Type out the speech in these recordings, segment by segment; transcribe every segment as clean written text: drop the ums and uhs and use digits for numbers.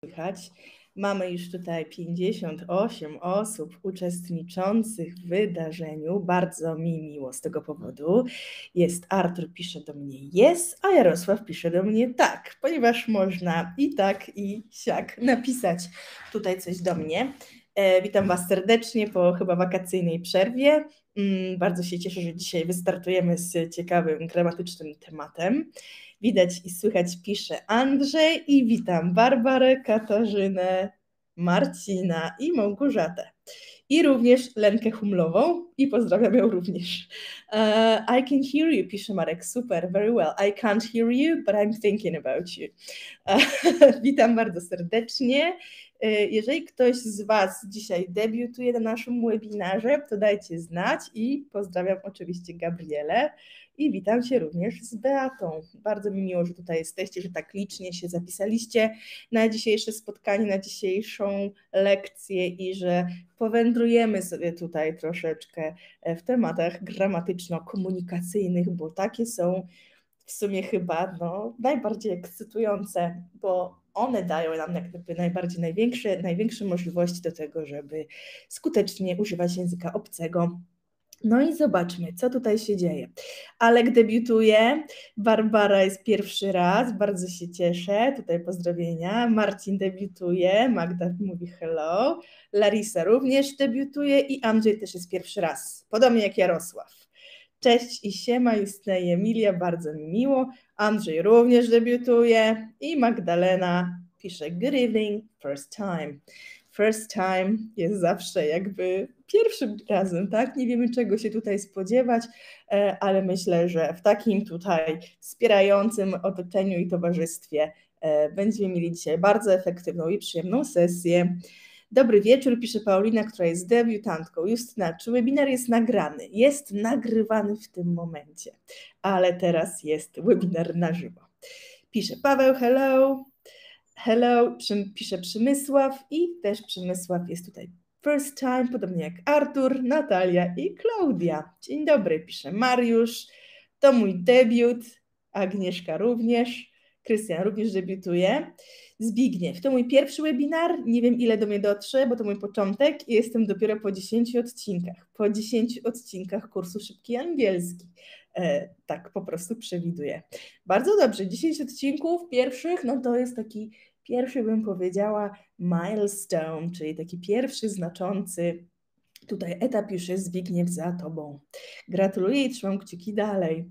słychać. Mamy już tutaj 58 osób uczestniczących w wydarzeniu. Bardzo mi miło z tego powodu. Jest Artur, pisze do mnie yes, a Jarosław pisze do mnie tak, ponieważ można i tak, i siak napisać tutaj coś do mnie. Witam Was serdecznie po chyba wakacyjnej przerwie. Bardzo się cieszę, że dzisiaj wystartujemy z ciekawym, dramatycznym tematem. Widać i słychać pisze Andrzej i witam Barbarę, Katarzynę, Marcina i Małgorzatę. I również Lenkę Humlową i pozdrawiam ją również. I can hear you, pisze Marek, super, very well. I can't hear you, but I'm thinking about you. Witam bardzo serdecznie. Jeżeli ktoś z Was dzisiaj debiutuje na naszym webinarze, to dajcie znać i pozdrawiam oczywiście Gabrielę i witam się również z Beatą. Bardzo mi miło, że tutaj jesteście, że tak licznie się zapisaliście na dzisiejsze spotkanie, na dzisiejszą lekcję i że powędrujemy sobie tutaj troszeczkę w tematach gramatyczno-komunikacyjnych, bo takie są w sumie chyba najbardziej ekscytujące, bo one dają nam jak gdyby największe możliwości do tego, żeby skutecznie używać języka obcego. No i zobaczmy, co tutaj się dzieje. Alek debiutuje, Barbara jest pierwszy raz, bardzo się cieszę, tutaj pozdrowienia. Marcin debiutuje, Magda mówi hello, Larisa również debiutuje i Andrzej też jest pierwszy raz, podobnie jak Jarosław. Cześć i siema, Justyna i Emilia, bardzo mi miło. Andrzej również debiutuje i Magdalena pisze good evening, first time. First time jest zawsze jakby pierwszym razem, tak? Nie wiemy, czego się tutaj spodziewać, ale myślę, że w takim tutaj wspierającym otoczeniu i towarzystwie będziemy mieli dzisiaj bardzo efektywną i przyjemną sesję. Dobry wieczór, pisze Paulina, która jest debiutantką. Justyna, czy webinar jest nagrany? Jest nagrywany w tym momencie, ale teraz jest webinar na żywo. Pisze Paweł, hello. Hello, pisze Przemysław i też Przemysław jest tutaj first time, podobnie jak Artur, Natalia i Klaudia. Dzień dobry, pisze Mariusz. To mój debiut, Agnieszka również, Krystian również debiutuje. Zbigniew, to mój pierwszy webinar, nie wiem ile do mnie dotrze, bo to mój początek i jestem dopiero po 10 odcinkach. Po 10 odcinkach kursu Szybki Angielski. Tak po prostu przewiduję. Bardzo dobrze, 10 odcinków pierwszych, no to jest taki pierwszy, bym powiedziała, milestone, czyli taki pierwszy znaczący tutaj etap już jest, Zbigniew, za Tobą. Gratuluję i trzymam kciuki dalej.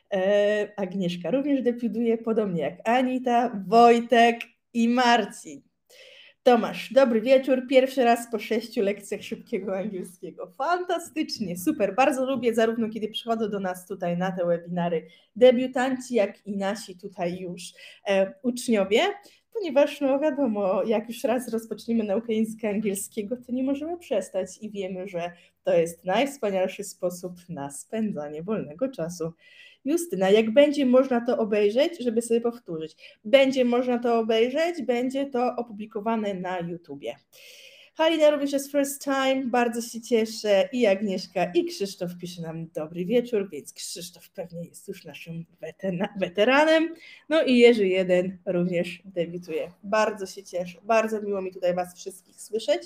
Agnieszka również debiutuje, podobnie jak Anita, Wojtek i Marcin. Tomasz, dobry wieczór. Pierwszy raz po 6 lekcjach szybkiego angielskiego. Fantastycznie, super. Bardzo lubię zarówno kiedy przychodzą do nas tutaj na te webinary debiutanci, jak i nasi tutaj już uczniowie, ponieważ no wiadomo, jak już raz rozpoczniemy naukę języka angielskiego, to nie możemy przestać i wiemy, że to jest najwspanialszy sposób na spędzanie wolnego czasu. Justyna, jak będzie można to obejrzeć, żeby sobie powtórzyć. Będzie można to obejrzeć, będzie to opublikowane na YouTubie. Halina również jest first time, bardzo się cieszę i Agnieszka i Krzysztof pisze nam dobry wieczór, więc Krzysztof pewnie jest już naszym weteranem. No i Jerzy jeden również debiutuje. Bardzo się cieszę, bardzo miło mi tutaj Was wszystkich słyszeć.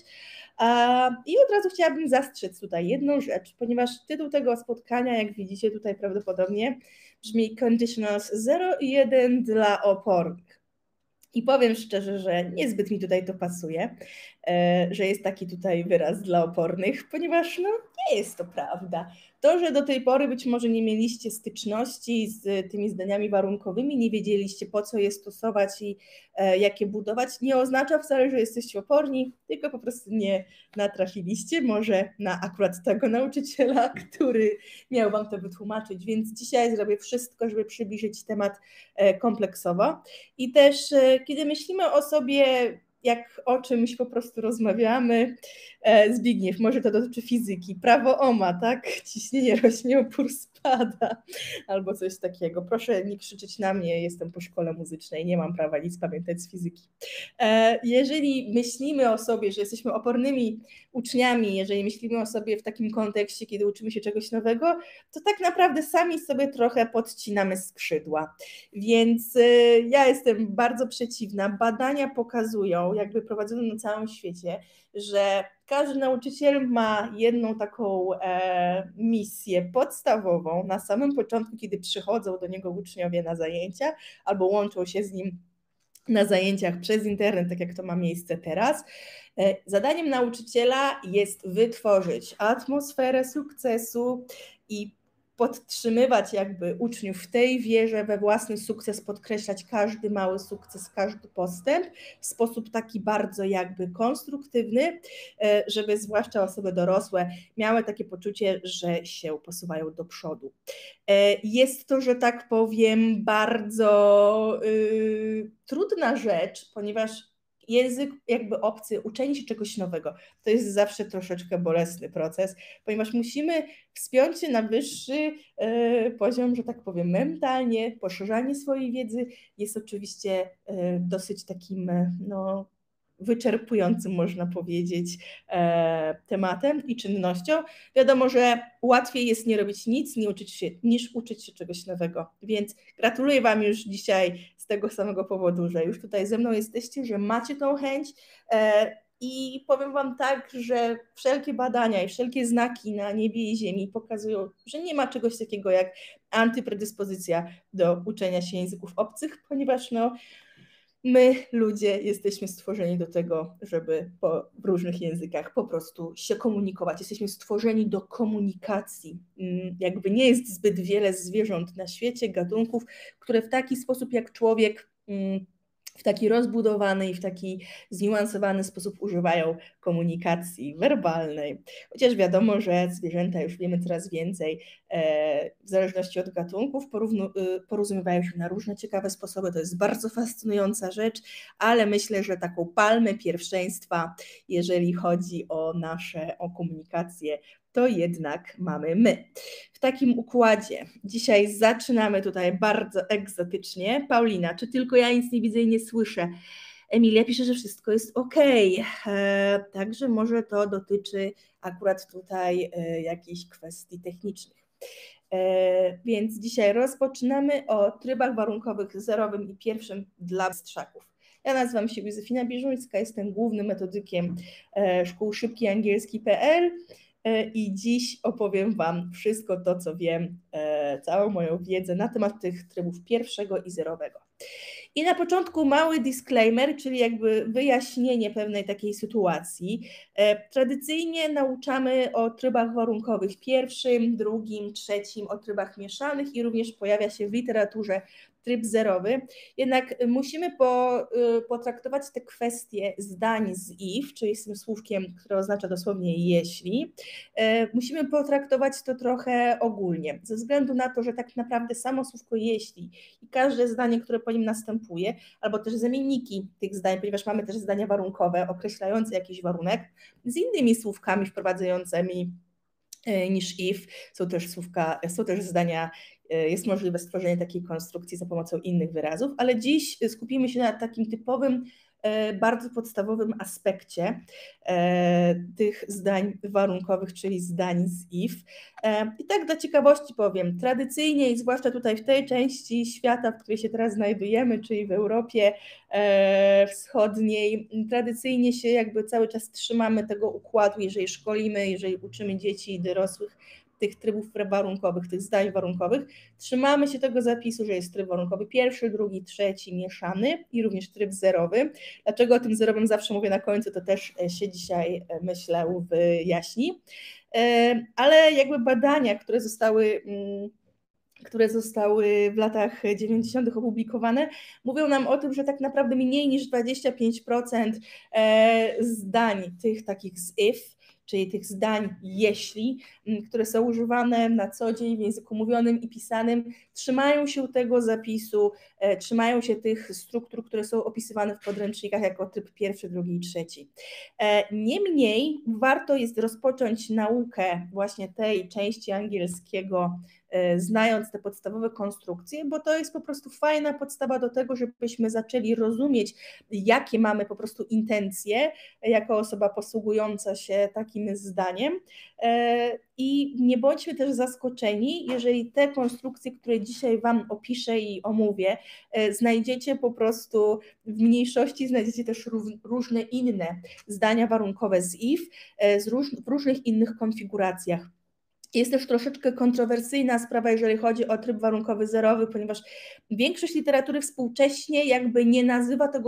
I od razu chciałabym zastrzec tutaj jedną rzecz, ponieważ tytuł tego spotkania, jak widzicie tutaj prawdopodobnie, brzmi Conditionals 0 i 1 dla opornych. I powiem szczerze, że niezbyt mi tutaj to pasuje, że jest taki tutaj wyraz dla opornych, ponieważ no, nie jest to prawda. To, że do tej pory być może nie mieliście styczności z tymi zdaniami warunkowymi, nie wiedzieliście po co je stosować i jakie budować, nie oznacza wcale, że jesteście oporni, tylko po prostu nie natrafiliście może na akurat tego nauczyciela, który miał Wam to wytłumaczyć, więc dzisiaj zrobię wszystko, żeby przybliżyć temat kompleksowo i też kiedy myślimy o sobie, jak o czymś po prostu rozmawiamy, Zbigniew, może to dotyczy fizyki, prawo Ohma, tak? Ciśnienie rośnie, opór spada, albo coś takiego. Proszę nie krzyczeć na mnie, jestem po szkole muzycznej, nie mam prawa nic pamiętać z fizyki. Jeżeli myślimy o sobie, że jesteśmy opornymi uczniami, jeżeli myślimy o sobie w takim kontekście, kiedy uczymy się czegoś nowego, to tak naprawdę sami sobie trochę podcinamy skrzydła. Więc ja jestem bardzo przeciwna. Badania pokazują, jakby prowadzoną na całym świecie, że każdy nauczyciel ma jedną taką misję podstawową na samym początku, kiedy przychodzą do niego uczniowie na zajęcia albo łączą się z nim na zajęciach przez internet, tak jak to ma miejsce teraz. Zadaniem nauczyciela jest wytworzyć atmosferę sukcesu i podtrzymywać jakby uczniów w tej wierze we własny sukces, podkreślać każdy mały sukces, każdy postęp w sposób taki bardzo jakby konstruktywny, żeby zwłaszcza osoby dorosłe miały takie poczucie, że się posuwają do przodu. Jest to, że tak powiem, bardzo trudna rzecz, ponieważ język jakby obcy, uczenie się czegoś nowego, to jest zawsze troszeczkę bolesny proces, ponieważ musimy wspiąć się na wyższy poziom, że tak powiem, mentalnie. Poszerzanie swojej wiedzy jest oczywiście dosyć takim wyczerpującym, można powiedzieć, tematem i czynnością. Wiadomo, że łatwiej jest nie robić nic, niż uczyć się czegoś nowego. Więc gratuluję Wam już dzisiaj z tego samego powodu, że już tutaj ze mną jesteście, że macie tą chęć. I powiem Wam tak, że wszelkie badania i wszelkie znaki na niebie i ziemi pokazują, że nie ma czegoś takiego jak antypredyspozycja do uczenia się języków obcych, ponieważ my, ludzie, jesteśmy stworzeni do tego, żeby w różnych językach po prostu się komunikować. Jesteśmy stworzeni do komunikacji. Jakby nie jest zbyt wiele zwierząt na świecie, gatunków, które w taki sposób jak człowiek, w taki rozbudowany i w taki zniuansowany sposób używają komunikacji werbalnej. Chociaż wiadomo, że zwierzęta, już wiemy coraz więcej, w zależności od gatunków, porozumiewają się na różne ciekawe sposoby. To jest bardzo fascynująca rzecz, ale myślę, że taką palmę pierwszeństwa, jeżeli chodzi o komunikację, to jednak mamy my. W takim układzie dzisiaj zaczynamy tutaj bardzo egzotycznie. Paulina, czy tylko ja nic nie widzę i nie słyszę? Emilia pisze, że wszystko jest ok. Także może to dotyczy akurat tutaj jakichś kwestii technicznych. Więc dzisiaj rozpoczynamy o trybach warunkowych zerowym i pierwszym dla bystrzaków. Ja nazywam się Józefina Bieżuńska, jestem głównym metodykiem szkół szybkiangielski.pl i dziś opowiem Wam wszystko to, co wiem, całą moją wiedzę na temat tych trybów pierwszego i zerowego. I na początku mały disclaimer, czyli jakby wyjaśnienie pewnej takiej sytuacji. Tradycyjnie nauczamy o trybach warunkowych pierwszym, drugim, trzecim, o trybach mieszanych i również pojawia się w literaturze tryb zerowy. Jednak musimy potraktować te kwestie zdań z if, czyli z tym słówkiem, które oznacza dosłownie jeśli. Musimy potraktować to trochę ogólnie, ze względu na to, że tak naprawdę samo słówko jeśli i każde zdanie, które po nim następuje, albo też zamienniki tych zdań, ponieważ mamy też zdania warunkowe określające jakiś warunek z innymi słówkami wprowadzającymi niż if, są też zdania, jest możliwe stworzenie takiej konstrukcji za pomocą innych wyrazów, ale dziś skupimy się na takim typowym, bardzo podstawowym aspekcie tych zdań warunkowych, czyli zdań z if. I tak dla ciekawości powiem, tradycyjnie i zwłaszcza tutaj w tej części świata, w której się teraz znajdujemy, czyli w Europie Wschodniej, tradycyjnie się jakby cały czas trzymamy tego układu, jeżeli szkolimy, jeżeli uczymy dzieci i dorosłych tych trybów warunkowych, tych zdań warunkowych, trzymamy się tego zapisu, że jest tryb warunkowy pierwszy, drugi, trzeci, mieszany i również tryb zerowy. Dlaczego o tym zerowym zawsze mówię na końcu, to też się dzisiaj, myślę, wyjaśni. Ale jakby badania, które zostały w latach 90. opublikowane, mówią nam o tym, że tak naprawdę mniej niż 25% zdań tych takich z if, czyli tych zdań jeśli, które są używane na co dzień w języku mówionym i pisanym, trzymają się tego zapisu, trzymają się tych struktur, które są opisywane w podręcznikach jako tryb pierwszy, drugi i trzeci. Niemniej warto jest rozpocząć naukę właśnie tej części angielskiego znając te podstawowe konstrukcje, bo to jest po prostu fajna podstawa do tego, żebyśmy zaczęli rozumieć, jakie mamy po prostu intencje jako osoba posługująca się takim zdaniem. I nie bądźmy też zaskoczeni, jeżeli te konstrukcje, które dzisiaj Wam opiszę i omówię, znajdziecie po prostu w mniejszości, znajdziecie też różne inne zdania warunkowe z if w różnych innych konfiguracjach. Jest też troszeczkę kontrowersyjna sprawa, jeżeli chodzi o tryb warunkowy zerowy, ponieważ większość literatury współcześnie jakby nie nazywa tego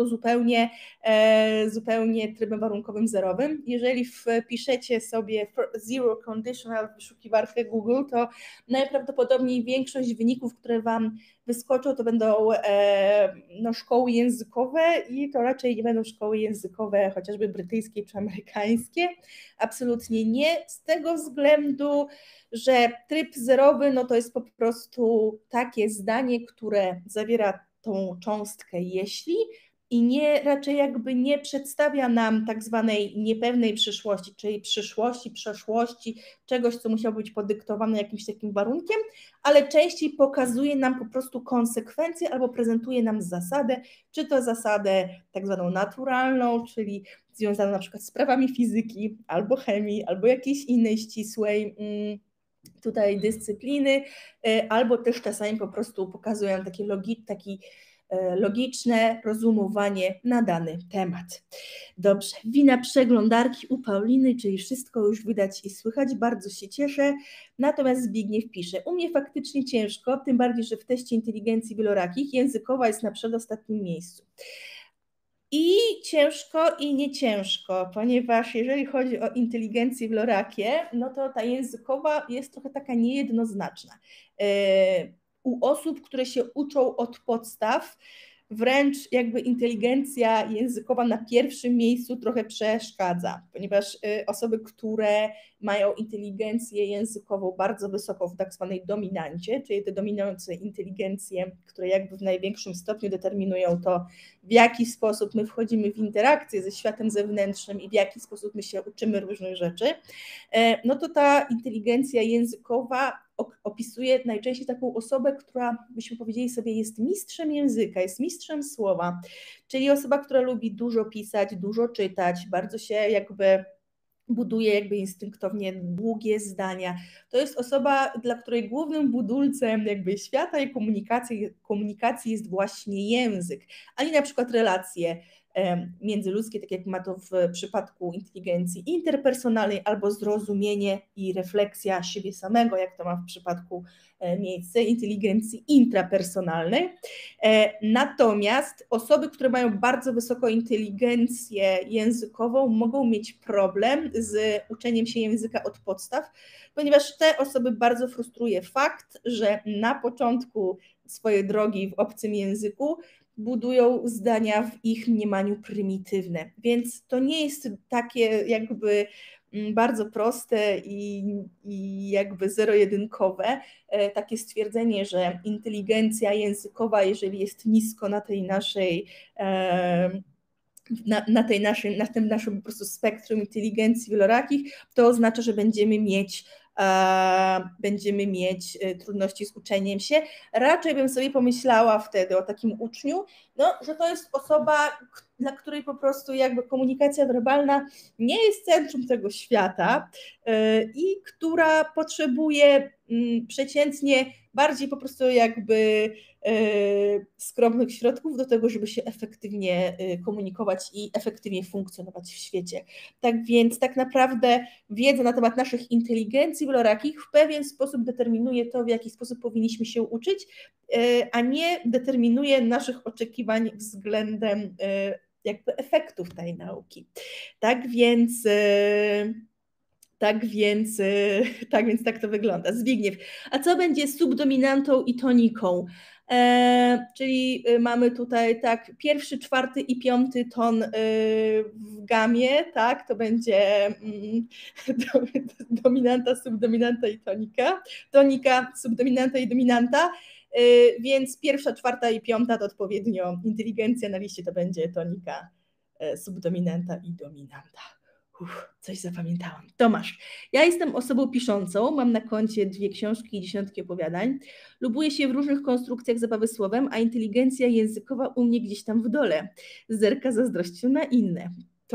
zupełnie trybem warunkowym zerowym. Jeżeli wpiszecie sobie zero conditional w wyszukiwarkę Google, to najprawdopodobniej większość wyników, które Wam wyskoczą, to będą szkoły językowe i to raczej nie będą szkoły językowe chociażby brytyjskie czy amerykańskie. Absolutnie nie, z tego względu, że tryb zerowy to jest po prostu takie zdanie, które zawiera tą cząstkę jeśli i raczej jakby nie przedstawia nam tak zwanej niepewnej przyszłości, czyli przyszłości, przeszłości, czegoś, co musiało być podyktowane jakimś takim warunkiem, ale częściej pokazuje nam po prostu konsekwencje albo prezentuje nam zasadę, czy to zasadę tak zwaną naturalną, czyli związaną na przykład z prawami fizyki, albo chemii, albo jakiejś innej ścisłej tutaj dyscypliny, albo też czasami po prostu pokazują takie logiczne rozumowanie na dany temat. Dobrze, wina przeglądarki u Pauliny, czyli wszystko już widać i słychać, bardzo się cieszę. Natomiast Zbigniew pisze, u mnie faktycznie ciężko, tym bardziej, że w teście inteligencji wielorakich językowa jest na przedostatnim miejscu. I ciężko i nie ciężko, ponieważ jeżeli chodzi o inteligencję wielorakie, to ta językowa jest trochę taka niejednoznaczna. U osób, które się uczą od podstaw, wręcz jakby inteligencja językowa na pierwszym miejscu trochę przeszkadza, ponieważ osoby, które mają inteligencję językową bardzo wysoką w tak zwanej dominancie, czyli te dominujące inteligencje, które jakby w największym stopniu determinują to, w jaki sposób my wchodzimy w interakcję ze światem zewnętrznym i w jaki sposób my się uczymy różnych rzeczy, to ta inteligencja językowa opisuje najczęściej taką osobę, która, byśmy powiedzieli sobie, jest mistrzem języka, jest mistrzem słowa, czyli osoba, która lubi dużo pisać, dużo czytać, bardzo się jakby buduje jakby instynktownie długie zdania. To jest osoba, dla której głównym budulcem jakby świata i komunikacji jest właśnie język, a nie na przykład relacje międzyludzkie, tak jak ma to w przypadku inteligencji interpersonalnej, albo zrozumienie i refleksja siebie samego, jak to ma w przypadku miejsce inteligencji intrapersonalnej. Natomiast osoby, które mają bardzo wysoką inteligencję językową, mogą mieć problem z uczeniem się języka od podstaw, ponieważ te osoby bardzo frustruje fakt, że na początku swojej drogi w obcym języku budują zdania w ich mniemaniu prymitywne, więc to nie jest takie jakby bardzo proste i jakby zero-jedynkowe takie stwierdzenie, że inteligencja językowa, jeżeli jest nisko na tej naszej na tym naszym po prostu spektrum inteligencji wielorakich, to oznacza, że będziemy mieć trudności z uczeniem się. Raczej bym sobie pomyślała wtedy o takim uczniu, że to jest osoba, dla której po prostu jakby komunikacja werbalna nie jest centrum tego świata i która potrzebuje przeciętnie bardziej po prostu jakby skromnych środków do tego, żeby się efektywnie komunikować i efektywnie funkcjonować w świecie. Tak więc tak naprawdę wiedza na temat naszych inteligencji wielorakich w pewien sposób determinuje to, w jaki sposób powinniśmy się uczyć, a nie determinuje naszych oczekiwań względem jakby efektów tej nauki. Tak więc tak to wygląda. Zbigniew, a co będzie z subdominantą i toniką? Czyli mamy tutaj tak pierwszy, czwarty i piąty ton w gamie, tak, to będzie dominanta, subdominanta i tonika, subdominanta i dominanta, więc pierwsza, czwarta i piąta to odpowiednio inteligencja na liście to będzie tonika, subdominanta i dominanta. Coś zapamiętałam. Tomasz, ja jestem osobą piszącą, mam na koncie 2 książki i dziesiątki opowiadań. Lubuję się w różnych konstrukcjach zabawy słowem, a inteligencja językowa u mnie gdzieś tam w dole. Zerka zazdrością na inne.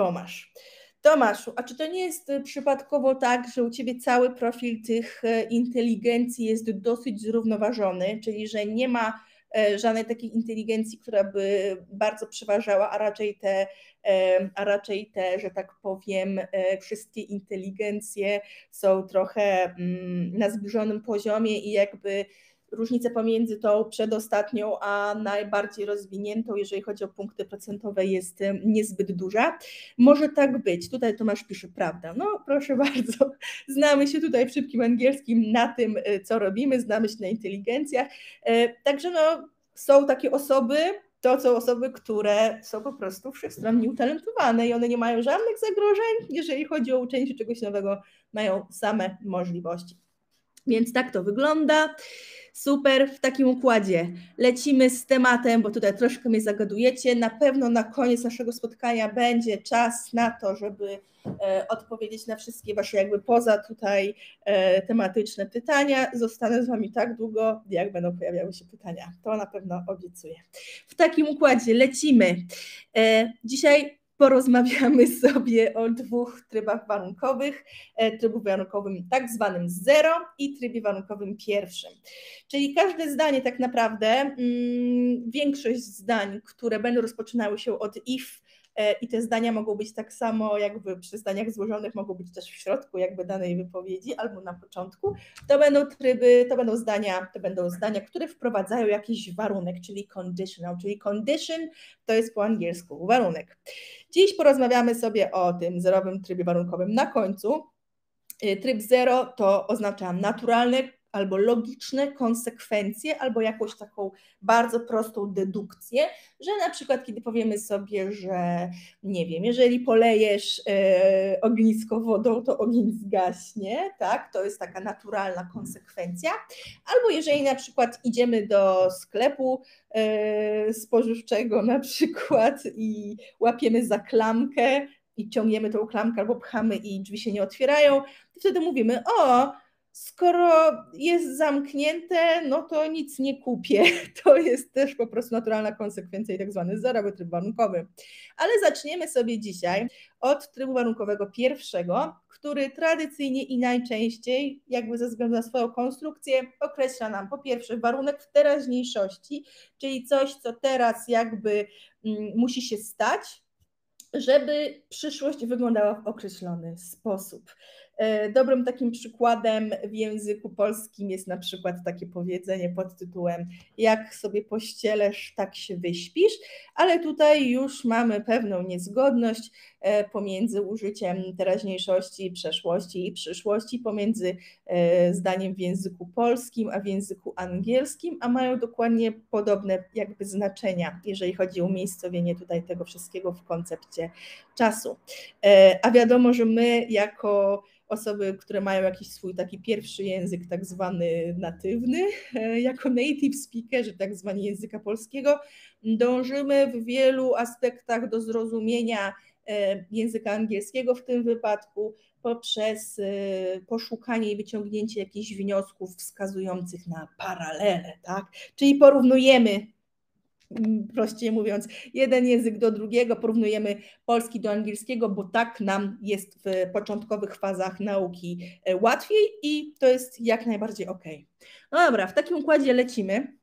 Tomaszu, a czy to nie jest przypadkowo tak, że u Ciebie cały profil tych inteligencji jest dosyć zrównoważony, czyli że nie ma żadnej takiej inteligencji, która by bardzo przeważała, a raczej te, że tak powiem, wszystkie inteligencje są trochę na zbliżonym poziomie i jakby różnica pomiędzy tą przedostatnią a najbardziej rozwiniętą, jeżeli chodzi o punkty procentowe, jest niezbyt duża. Może tak być. Tutaj Tomasz pisze, prawda. No proszę bardzo, znamy się tutaj w szybkim angielskim na tym, co robimy, znamy się na inteligencjach. Także no, są takie osoby, to są osoby, które są po prostu wszechstronnie utalentowane i one nie mają żadnych zagrożeń, jeżeli chodzi o uczenie się czegoś nowego, mają same możliwości. Więc tak to wygląda. Super, w takim układzie lecimy z tematem, bo tutaj troszkę mnie zagadujecie. Na pewno na koniec naszego spotkania będzie czas na to, żeby odpowiedzieć na wszystkie wasze jakby poza tutaj tematyczne pytania. Zostanę z wami tak długo, jak będą pojawiały się pytania. To na pewno obiecuję. W takim układzie lecimy. Dzisiaj porozmawiamy sobie o 2 trybach warunkowych. Trybu warunkowym tak zwanym 0 i trybie warunkowym pierwszym. Czyli każde zdanie tak naprawdę, większość zdań, które będą rozpoczynały się od if, i te zdania mogą być tak samo jakby przy zdaniach złożonych, mogą być też w środku jakby danej wypowiedzi albo na początku, to będą zdania, które wprowadzają jakiś warunek, czyli conditional, czyli condition to jest po angielsku warunek. Dziś porozmawiamy sobie o tym zerowym trybie warunkowym na końcu. Tryb 0 to oznacza naturalne albo logiczne konsekwencje, albo jakąś taką bardzo prostą dedukcję, że na przykład kiedy powiemy sobie, że nie wiem, jeżeli polejesz ognisko wodą, to ogień zgaśnie, tak? To jest taka naturalna konsekwencja. Albo jeżeli na przykład idziemy do sklepu spożywczego na przykład i łapiemy za klamkę i ciągniemy tą klamkę albo pchamy i drzwi się nie otwierają, to wtedy mówimy, skoro jest zamknięte, no to nic nie kupię. To jest też po prostu naturalna konsekwencja i tak zwany zerowy tryb warunkowy. Ale zaczniemy sobie dzisiaj od trybu warunkowego pierwszego, który tradycyjnie i najczęściej, jakby ze względu na swoją konstrukcję, określa nam po pierwsze warunek w teraźniejszości, czyli coś, co teraz jakby musi się stać, żeby przyszłość wyglądała w określony sposób. Dobrym takim przykładem w języku polskim jest na przykład takie powiedzenie pod tytułem jak sobie pościelesz, tak się wyśpisz, ale tutaj już mamy pewną niezgodność pomiędzy użyciem teraźniejszości, przeszłości i przyszłości, pomiędzy zdaniem w języku polskim a w języku angielskim, a mają dokładnie podobne jakby znaczenia, jeżeli chodzi o umiejscowienie tutaj tego wszystkiego w koncepcie czasu. A wiadomo, że my jako osoby, które mają jakiś swój taki pierwszy język, tak zwany natywny, jako native speakerzy, tak zwani języka polskiego, dążymy w wielu aspektach do zrozumienia języka angielskiego w tym wypadku poprzez poszukanie i wyciągnięcie jakichś wniosków wskazujących na paralele, tak? Czyli porównujemy, prościej mówiąc, jeden język do drugiego, porównujemy polski do angielskiego, bo tak nam jest w początkowych fazach nauki łatwiej i to jest jak najbardziej ok. No dobra, w takim układzie lecimy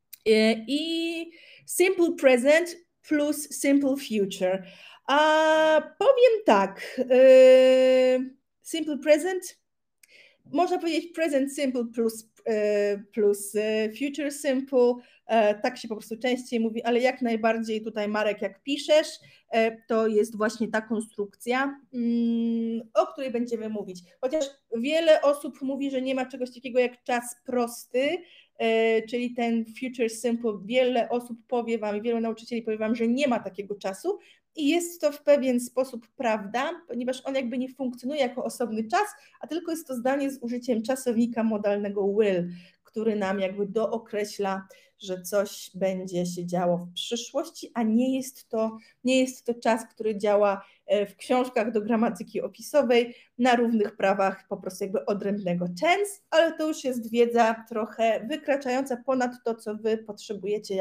i simple present plus simple future. A powiem tak, simple present, można powiedzieć present simple plus future simple, tak się po prostu częściej mówi, ale jak najbardziej tutaj Marek, jak piszesz, to jest właśnie ta konstrukcja, o której będziemy mówić. Chociaż wiele osób mówi, że nie ma czegoś takiego jak czas prosty, czyli ten future simple, wiele osób powie wam, wielu nauczycieli powie wam, że nie ma takiego czasu i jest to w pewien sposób prawda, ponieważ on jakby nie funkcjonuje jako osobny czas, a tylko jest to zdanie z użyciem czasownika modalnego will, który nam jakby dookreśla że coś będzie się działo w przyszłości, a nie jest to czas, który działa w książkach do gramatyki opisowej na równych prawach po prostu jakby odrębnego tense, ale to już jest wiedza trochę wykraczająca ponad to, co wy potrzebujecie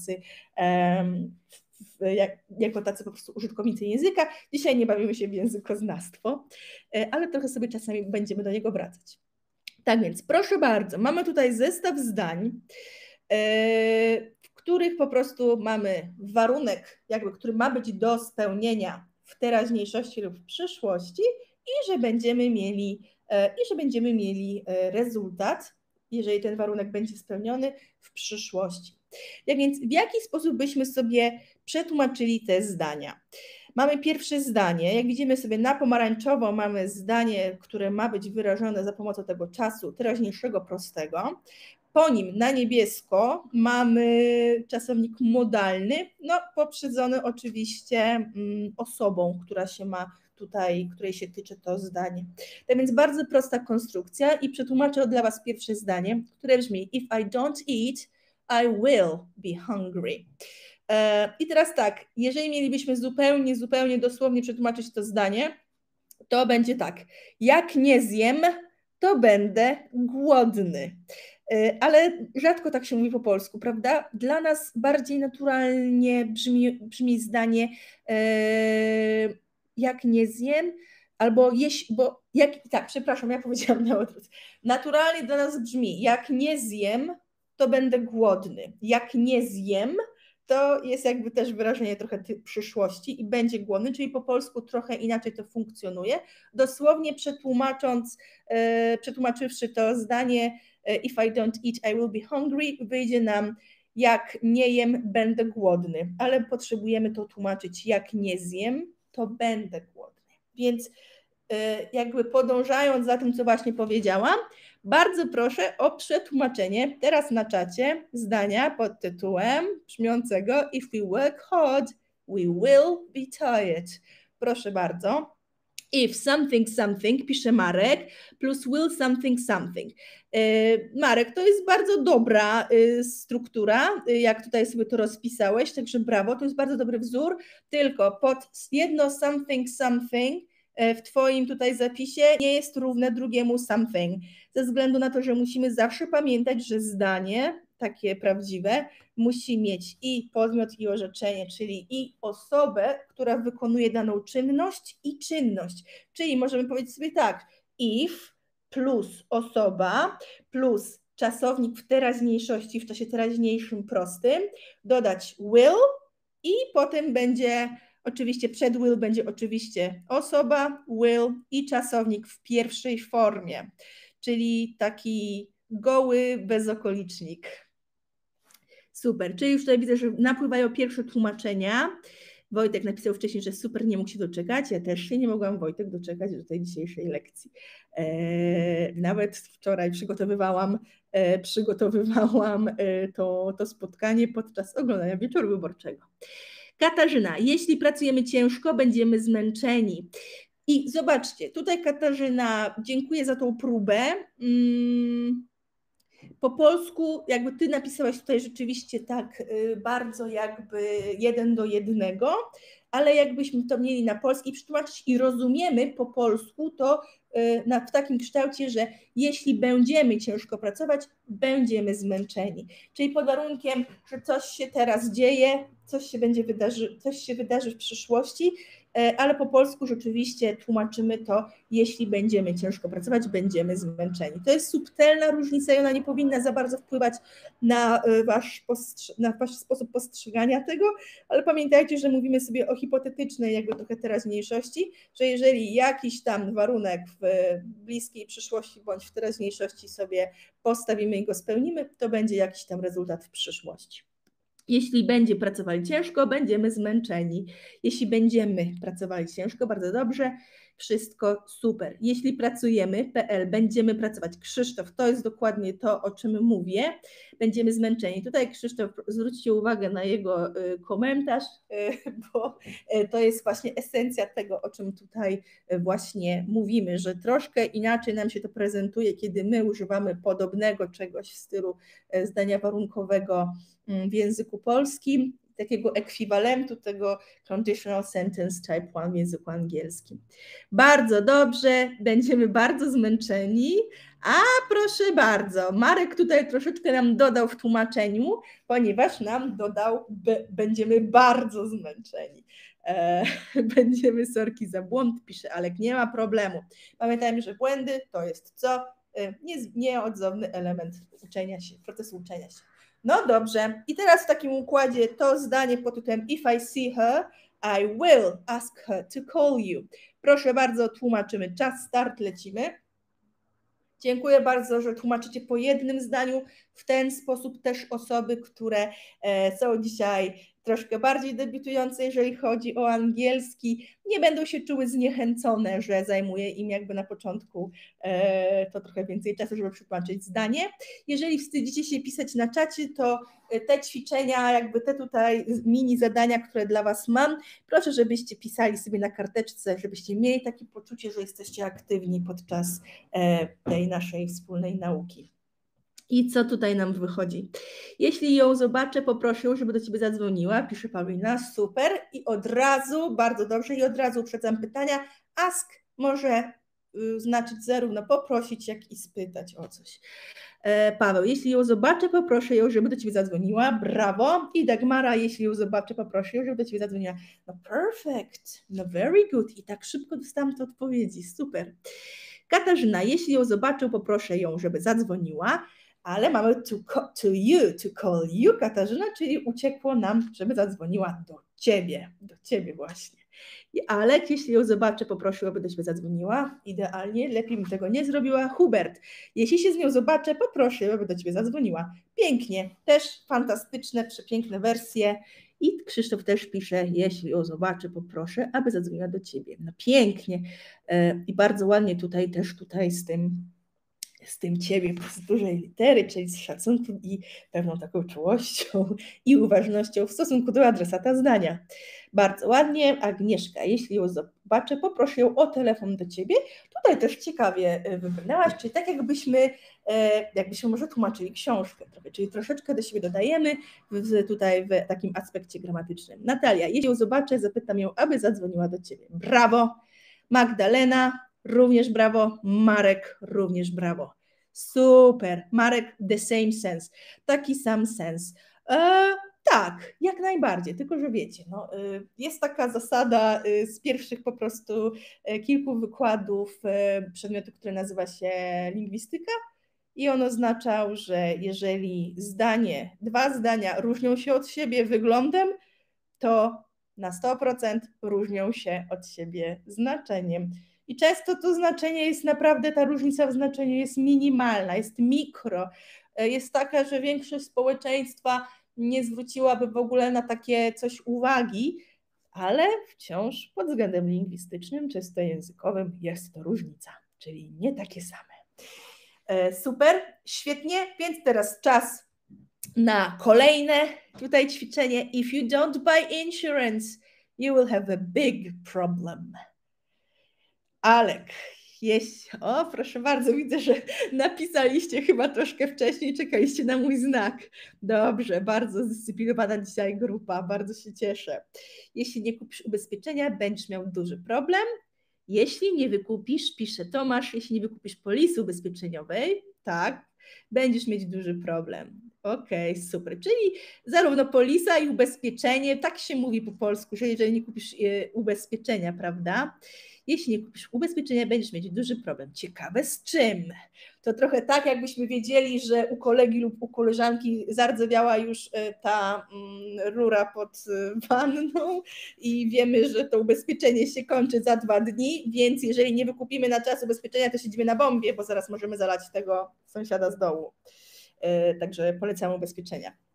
jako tacy po prostu użytkownicy języka. Dzisiaj nie bawimy się w językoznawstwo, ale trochę sobie czasami będziemy do niego wracać. Tak więc, proszę bardzo, mamy tutaj zestaw zdań, w których po prostu mamy warunek, jakby, który ma być do spełnienia w teraźniejszości lub w przyszłości i że będziemy mieli rezultat, jeżeli ten warunek będzie spełniony w przyszłości. Tak więc w jaki sposób byśmy sobie przetłumaczyli te zdania? Mamy pierwsze zdanie, jak widzimy sobie na pomarańczowo mamy zdanie, które ma być wyrażone za pomocą tego czasu teraźniejszego prostego. Po nim na niebiesko mamy czasownik modalny, no poprzedzony oczywiście osobą, która się ma tutaj, której się tyczy to zdanie. Tak więc bardzo prosta konstrukcja i przetłumaczę dla Was pierwsze zdanie, które brzmi: If I don't eat, I will be hungry. I teraz tak, jeżeli mielibyśmy zupełnie dosłownie przetłumaczyć to zdanie, to będzie tak: jak nie zjem, to będę głodny. Ale rzadko tak się mówi po polsku, prawda? Dla nas bardziej naturalnie brzmi zdanie jak nie zjem, albo przepraszam, ja powiedziałam na odwrót. Naturalnie dla nas brzmi: jak nie zjem, to będę głodny. Jak nie zjem, to jest jakby też wyrażenie trochę przyszłości i będzie głodny, czyli po polsku trochę inaczej to funkcjonuje. Dosłownie przetłumaczywszy to zdanie if I don't eat, I will be hungry, wyjdzie nam: jak nie jem, będę głodny, ale potrzebujemy to tłumaczyć: jak nie zjem, to będę głodny. Więc jakby podążając za tym, co właśnie powiedziałam, bardzo proszę o przetłumaczenie teraz na czacie zdania pod tytułem brzmiącego: If we work hard, we will be tired. Proszę bardzo. If something, pisze Marek, plus will something. Marek, to jest bardzo dobra struktura, jak tutaj sobie to rozpisałeś, także brawo, to jest bardzo dobry wzór, tylko pod jedno something w Twoim tutaj zapisie nie jest równe drugiemu something, ze względu na to, że musimy zawsze pamiętać, że zdanie takie prawdziwe musi mieć i podmiot, i orzeczenie, czyli i osobę, która wykonuje daną czynność, i czynność. Czyli możemy powiedzieć sobie tak: if plus osoba plus czasownik w teraźniejszości, w czasie teraźniejszym prostym, dodać will i potem będzie oczywiście przed will będzie oczywiście osoba, will i czasownik w pierwszej formie, czyli taki goły bezokolicznik. Super, czyli już tutaj widzę, że napływają pierwsze tłumaczenia. Wojtek napisał wcześniej, że super, nie mógł się doczekać. Ja też się nie mogłam, Wojtek, doczekać do tej dzisiejszej lekcji. Nawet wczoraj przygotowywałam to spotkanie podczas oglądania wieczoru wyborczego. Katarzyna: jeśli pracujemy ciężko, będziemy zmęczeni. I zobaczcie, tutaj Katarzyna, dziękuję za tą próbę. Po polsku jakby ty napisałaś tutaj rzeczywiście tak bardzo jakby 1 do 1, ale jakbyśmy to mieli na polski przetłumaczyć i rozumiemy po polsku to w takim kształcie, że jeśli będziemy ciężko pracować, będziemy zmęczeni. Czyli pod warunkiem, że coś się teraz dzieje, coś się wydarzy w przyszłości, ale po polsku rzeczywiście tłumaczymy to: jeśli będziemy ciężko pracować, będziemy zmęczeni. To jest subtelna różnica i ona nie powinna za bardzo wpływać na wasz sposób postrzegania tego, ale pamiętajcie, że mówimy sobie o hipotetycznej jakby trochę teraźniejszości, że jeżeli jakiś tam warunek w bliskiej przyszłości bądź w teraźniejszości sobie postawimy i go spełnimy, to będzie jakiś tam rezultat w przyszłości. Jeśli będzie pracowali ciężko, będziemy zmęczeni. Jeśli będziemy pracowali ciężko, bardzo dobrze. Wszystko super. Jeśli pracujemy.pl, będziemy pracować. Krzysztof, to jest dokładnie to, o czym mówię. Będziemy zmęczeni. Tutaj Krzysztof, zwróćcie uwagę na jego komentarz, bo to jest właśnie esencja tego, o czym tutaj właśnie mówimy, że troszkę inaczej nam się to prezentuje, kiedy my używamy podobnego czegoś w stylu zdania warunkowego w języku polskim, takiego ekwiwalentu tego conditional sentence type 1 w języku angielskim. Bardzo dobrze, będziemy bardzo zmęczeni, a proszę bardzo, Marek tutaj troszeczkę nam dodał w tłumaczeniu, ponieważ nam dodał, będziemy bardzo zmęczeni. Będziemy, sorki za błąd, pisze Alek, nie ma problemu. Pamiętajmy, że błędy to jest co? Nieodzowny element uczenia się, procesu uczenia się. No dobrze, i teraz w takim układzie to zdanie pod tytułem If I see her, I will ask her to call you. Proszę bardzo, tłumaczymy czas, start, lecimy. Dziękuję bardzo, że tłumaczycie po jednym zdaniu. W ten sposób też osoby, które są dzisiaj troszkę bardziej debiutujące, jeżeli chodzi o angielski, nie będą się czuły zniechęcone, że zajmuje im jakby na początku to trochę więcej czasu, żeby przetłumaczyć zdanie. Jeżeli wstydzicie się pisać na czacie, to te ćwiczenia, jakby te tutaj mini zadania, które dla Was mam, proszę, żebyście pisali sobie na karteczce, żebyście mieli takie poczucie, że jesteście aktywni podczas tej naszej wspólnej nauki. I co tutaj nam wychodzi? Jeśli ją zobaczę, poproszę ją, żeby do Ciebie zadzwoniła, pisze Paulina, super. I od razu, bardzo dobrze, i od razu uprzedzam pytania. Ask może znaczyć zarówno poprosić, jak i spytać o coś. Paweł, jeśli ją zobaczę, poproszę ją, żeby do Ciebie zadzwoniła. Brawo. I Dagmara, jeśli ją zobaczę, poproszę ją, żeby do Ciebie zadzwoniła. No perfect, no very good. I tak szybko dostałam te odpowiedzi, super. Katarzyna, jeśli ją zobaczę, poproszę ją, żeby zadzwoniła. Ale mamy to call you, Katarzyna, czyli uciekło nam, żeby zadzwoniła do Ciebie właśnie. I Alek, jeśli ją zobaczę, poproszę, aby do Ciebie zadzwoniła. Idealnie, lepiej bym tego nie zrobiła. Hubert, jeśli się z nią zobaczę, poproszę, aby do Ciebie zadzwoniła. Pięknie, też fantastyczne, przepiękne wersje. I Krzysztof też pisze, jeśli ją zobaczę, poproszę, aby zadzwoniła do Ciebie. No pięknie i bardzo ładnie tutaj z tym Ciebie z dużej litery, czyli z szacunkiem i pewną taką czułością i uważnością w stosunku do adresata zdania. Bardzo ładnie. Agnieszka, jeśli ją zobaczę, poproszę ją o telefon do Ciebie. Tutaj też ciekawie wybrnęłaś, czyli tak jakbyśmy może tłumaczyli książkę trochę, czyli troszeczkę do siebie dodajemy tutaj w takim aspekcie gramatycznym. Natalia, jeśli ją zobaczę, zapytam ją, aby zadzwoniła do Ciebie. Brawo. Magdalena, również brawo. Marek, również brawo. Super. Marek, the same sense. Taki sam sens. Tak, jak najbardziej, tylko że wiecie, no, jest taka zasada z pierwszych po prostu kilku wykładów przedmiotu, który nazywa się lingwistyka i on oznaczał, że jeżeli dwa zdania różnią się od siebie wyglądem, to na 100% różnią się od siebie znaczeniem. I często to znaczenie jest naprawdę, ta różnica w znaczeniu jest minimalna, jest mikro. Jest taka, że większość społeczeństwa nie zwróciłaby w ogóle na takie coś uwagi, ale wciąż pod względem lingwistycznym, czysto językowym jest to różnica, czyli nie takie same. Super, świetnie, więc teraz czas na kolejne tutaj ćwiczenie. If you don't buy insurance, you will have a big problem. Alek, o proszę bardzo, widzę, że napisaliście chyba troszkę wcześniej, czekaliście na mój znak. Dobrze, bardzo zdyscyplinowana dzisiaj grupa, bardzo się cieszę. Jeśli nie kupisz ubezpieczenia, będziesz miał duży problem. Jeśli nie wykupisz, pisze Tomasz, jeśli nie wykupisz polisy ubezpieczeniowej, tak, będziesz mieć duży problem. Okej, super. Czyli zarówno polisa i ubezpieczenie, tak się mówi po polsku, że jeżeli nie kupisz ubezpieczenia, prawda? Jeśli nie kupisz ubezpieczenia, będziesz mieć duży problem. Ciekawe z czym? To trochę tak, jakbyśmy wiedzieli, że u kolegi lub u koleżanki zardzewiała już ta rura pod wanną i wiemy, że to ubezpieczenie się kończy za 2 dni, więc jeżeli nie wykupimy na czas ubezpieczenia, to siedzimy na bombie, bo zaraz możemy zalać tego sąsiada z dołu. Także polecam ubezpieczenia.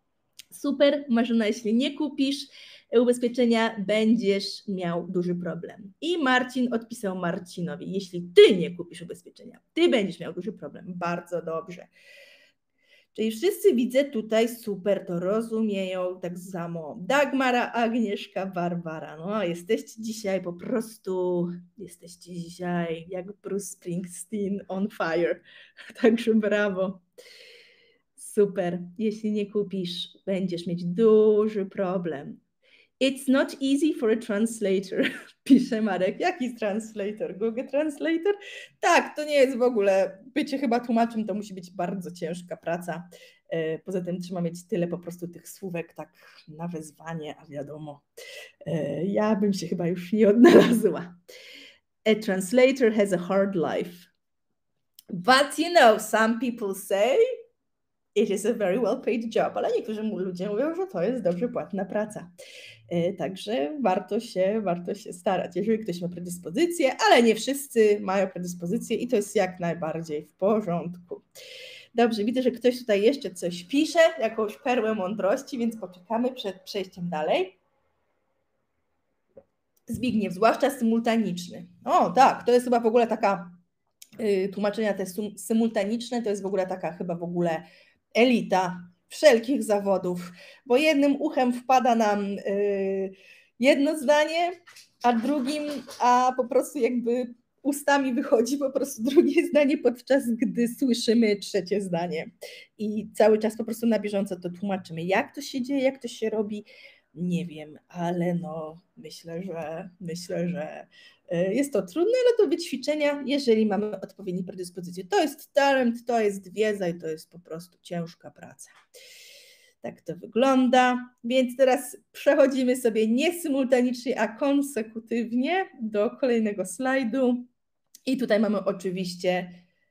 Super, Marzena, jeśli nie kupisz ubezpieczenia, będziesz miał duży problem. I Marcin odpisał Marcinowi, jeśli ty nie kupisz ubezpieczenia, ty będziesz miał duży problem. Bardzo dobrze. Czyli wszyscy, widzę, tutaj super to rozumieją, tak samo Dagmara, Agnieszka, Barbara. No, jesteście dzisiaj po prostu, jesteście dzisiaj jak Bruce Springsteen on fire. Także brawo. Super. Jeśli nie kupisz, będziesz mieć duży problem. It's not easy for a translator, pisze Marek. Jaki translator? Google Translator? Tak, to nie jest w ogóle, bycie chyba tłumaczem to musi być bardzo ciężka praca. Poza tym trzeba mieć tyle po prostu tych słówek tak na wezwanie, a wiadomo, ja bym się chyba już nie odnalazła. A translator has a hard life. But you know, some people say it is a very well paid job, ale niektórzy ludzie mówią, że to jest dobrze płatna praca. Także warto się starać, jeżeli ktoś ma predyspozycję, ale nie wszyscy mają predyspozycję i to jest jak najbardziej w porządku. Dobrze, widzę, że ktoś tutaj jeszcze coś pisze, jakąś perłę mądrości, więc poczekamy przed przejściem dalej. Zbigniew, zwłaszcza symultaniczny. O tak, to jest chyba w ogóle taka, tłumaczenia te symultaniczne, to jest w ogóle taka chyba w ogóle elita wszelkich zawodów, bo jednym uchem wpada nam jedno zdanie, a po prostu jakby ustami wychodzi po prostu drugie zdanie, podczas gdy słyszymy trzecie zdanie. I cały czas po prostu na bieżąco to tłumaczymy. Jak to się dzieje, jak to się robi, nie wiem, ale no myślę, że jest to trudne, ale to wyćwiczenia, jeżeli mamy odpowiednie predyspozycje. To jest talent, to jest wiedza i to jest po prostu ciężka praca. Tak to wygląda. Więc teraz przechodzimy sobie nie symultanicznie, a konsekutywnie do kolejnego slajdu. I tutaj mamy oczywiście...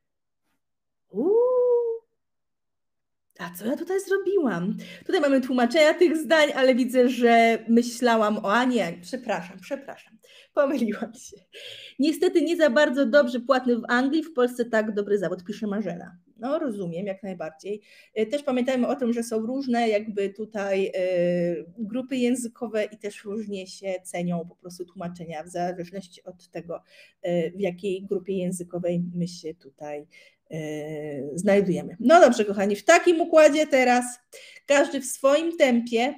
A co ja tutaj zrobiłam? Tutaj mamy tłumaczenia tych zdań, ale widzę, że myślałam o... A nie, przepraszam. Pomyliłam się. Niestety nie za bardzo dobrze płatny w Anglii, w Polsce tak dobry zawód, pisze Marzena. No rozumiem, jak najbardziej. Też pamiętajmy o tym, że są różne jakby tutaj grupy językowe i też różnie się cenią po prostu tłumaczenia w zależności od tego, w jakiej grupie językowej my się tutaj znajdujemy. No dobrze, kochani, w takim układzie teraz każdy w swoim tempie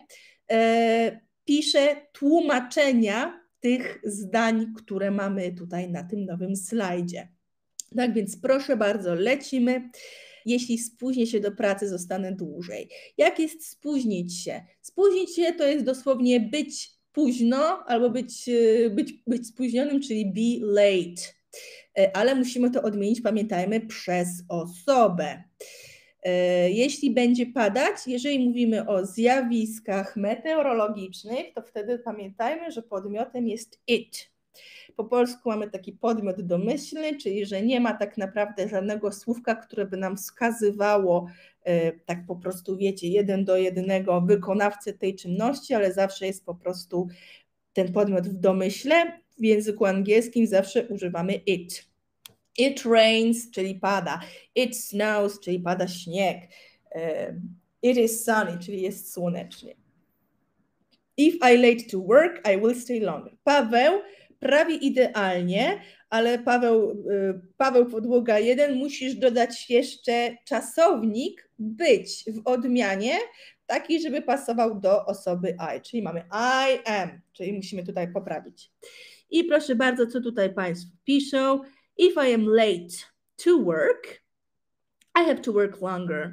pisze tłumaczenia tych zdań, które mamy tutaj na tym nowym slajdzie. Tak więc proszę bardzo, lecimy. Jeśli spóźnię się do pracy, zostanę dłużej. Jak jest spóźnić się? Spóźnić się to jest dosłownie być późno albo być spóźnionym, czyli be late. Ale musimy to odmienić, pamiętajmy, przez osobę. Jeśli będzie padać, jeżeli mówimy o zjawiskach meteorologicznych, to wtedy pamiętajmy, że podmiotem jest it. Po polsku mamy taki podmiot domyślny, czyli że nie ma tak naprawdę żadnego słówka, które by nam wskazywało tak po prostu, wiecie, 1 do 1 wykonawcę tej czynności, ale zawsze jest po prostu ten podmiot w domyśle. W języku angielskim zawsze używamy it. It rains, czyli pada. It snows, czyli pada śnieg. It is sunny, czyli jest słonecznie. If I late to work, I will stay longer. Paweł, prawie idealnie, ale Paweł Podłoga 1, musisz dodać jeszcze czasownik być w odmianie taki, żeby pasował do osoby I, czyli mamy I am, czyli musimy tutaj poprawić. I proszę bardzo, co tutaj Państwo piszą. If I am late to work, I have to work longer.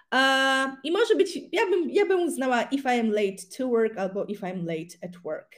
I może być, ja bym uznała if I am late to work albo if I'm late at work.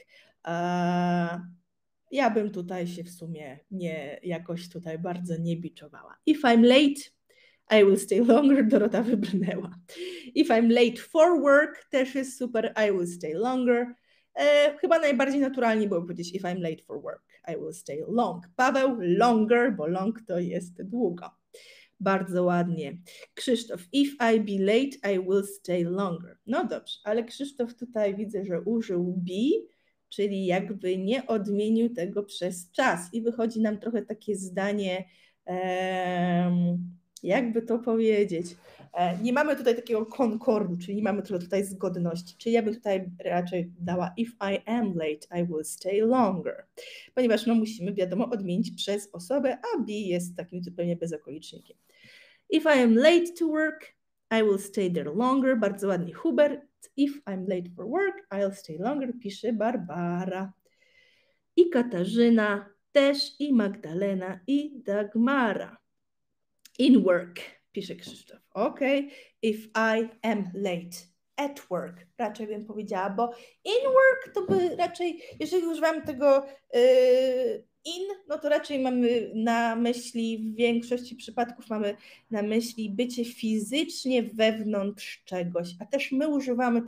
Ja bym tutaj się w sumie jakoś tutaj bardzo nie biczowała. If I'm late, I will stay longer, Dorota wybrnęła. If I'm late for work, też jest super, I will stay longer. Chyba najbardziej naturalnie było powiedzieć if I'm late for work, I will stay long. Paweł, longer, bo long to jest długo. Bardzo ładnie. Krzysztof, if I be late, I will stay longer. No dobrze, ale Krzysztof tutaj widzę, że użył be, czyli jakby nie odmienił tego przez czas i wychodzi nam trochę takie zdanie, jakby to powiedzieć, Nie mamy tutaj takiego konkordu, czyli nie mamy tutaj zgodności. Czyli ja bym tutaj raczej dała if I am late, I will stay longer. Ponieważ no, musimy, wiadomo, odmienić przez osobę, a be jest takim zupełnie bezokolicznikiem. If I am late to work, I will stay there longer. Bardzo ładnie Hubert. If I'm late for work, I'll stay longer, pisze Barbara. I Katarzyna też, i Magdalena, i Dagmara. In work, pisze Krzysztof. Ok. If I am late at work, raczej bym powiedziała, bo in work to by raczej, jeżeli używamy tego in, no to raczej mamy na myśli, w większości przypadków mamy na myśli bycie fizycznie wewnątrz czegoś, a też my używamy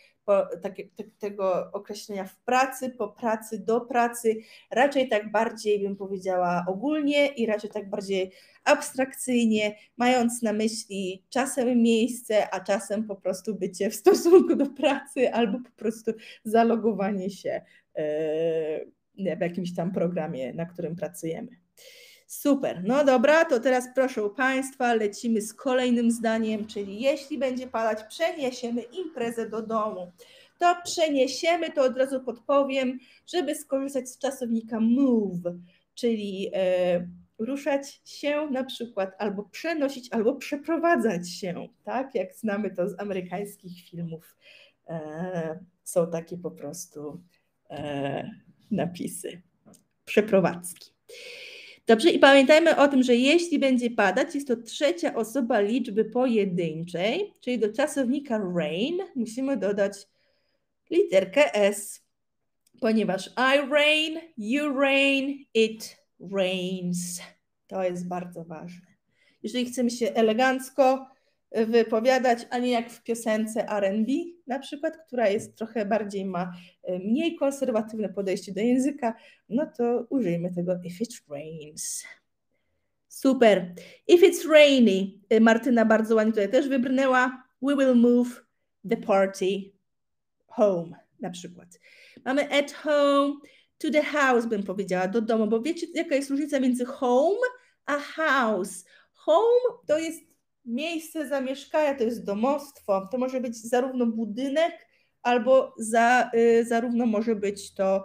tego określenia w pracy, po pracy, do pracy, raczej tak bardziej bym powiedziała ogólnie i raczej tak bardziej abstrakcyjnie, mając na myśli czasem miejsce, a czasem po prostu bycie w stosunku do pracy albo po prostu zalogowanie się w jakimś tam programie, na którym pracujemy. Super, no dobra, to teraz proszę Państwa, lecimy z kolejnym zdaniem, czyli jeśli będzie padać, przeniesiemy imprezę do domu. To przeniesiemy, to od razu podpowiem, żeby skorzystać z czasownika move, czyli ruszać się na przykład, albo przenosić, albo przeprowadzać się, tak, jak znamy to z amerykańskich filmów. Są takie po prostu napisy, przeprowadzki. Dobrze, i pamiętajmy o tym, że jeśli będzie padać, jest to trzecia osoba liczby pojedynczej, czyli do czasownika rain musimy dodać literkę S, ponieważ I rain, you rain, it rains. To jest bardzo ważne. Jeżeli chcemy się elegancko wypowiadać, a nie jak w piosence R&B na przykład, która jest trochę bardziej, ma mniej konserwatywne podejście do języka, no to użyjmy tego if it rains. Super. If it's rainy, Martyna bardzo ładnie tutaj też wybrnęła, we will move the party home na przykład. Mamy at home, to the house bym powiedziała, do domu, bo wiecie jaka jest różnica między home a house. Home to jest miejsce zamieszkania, to jest domostwo, to może być zarówno budynek, albo zarówno może być to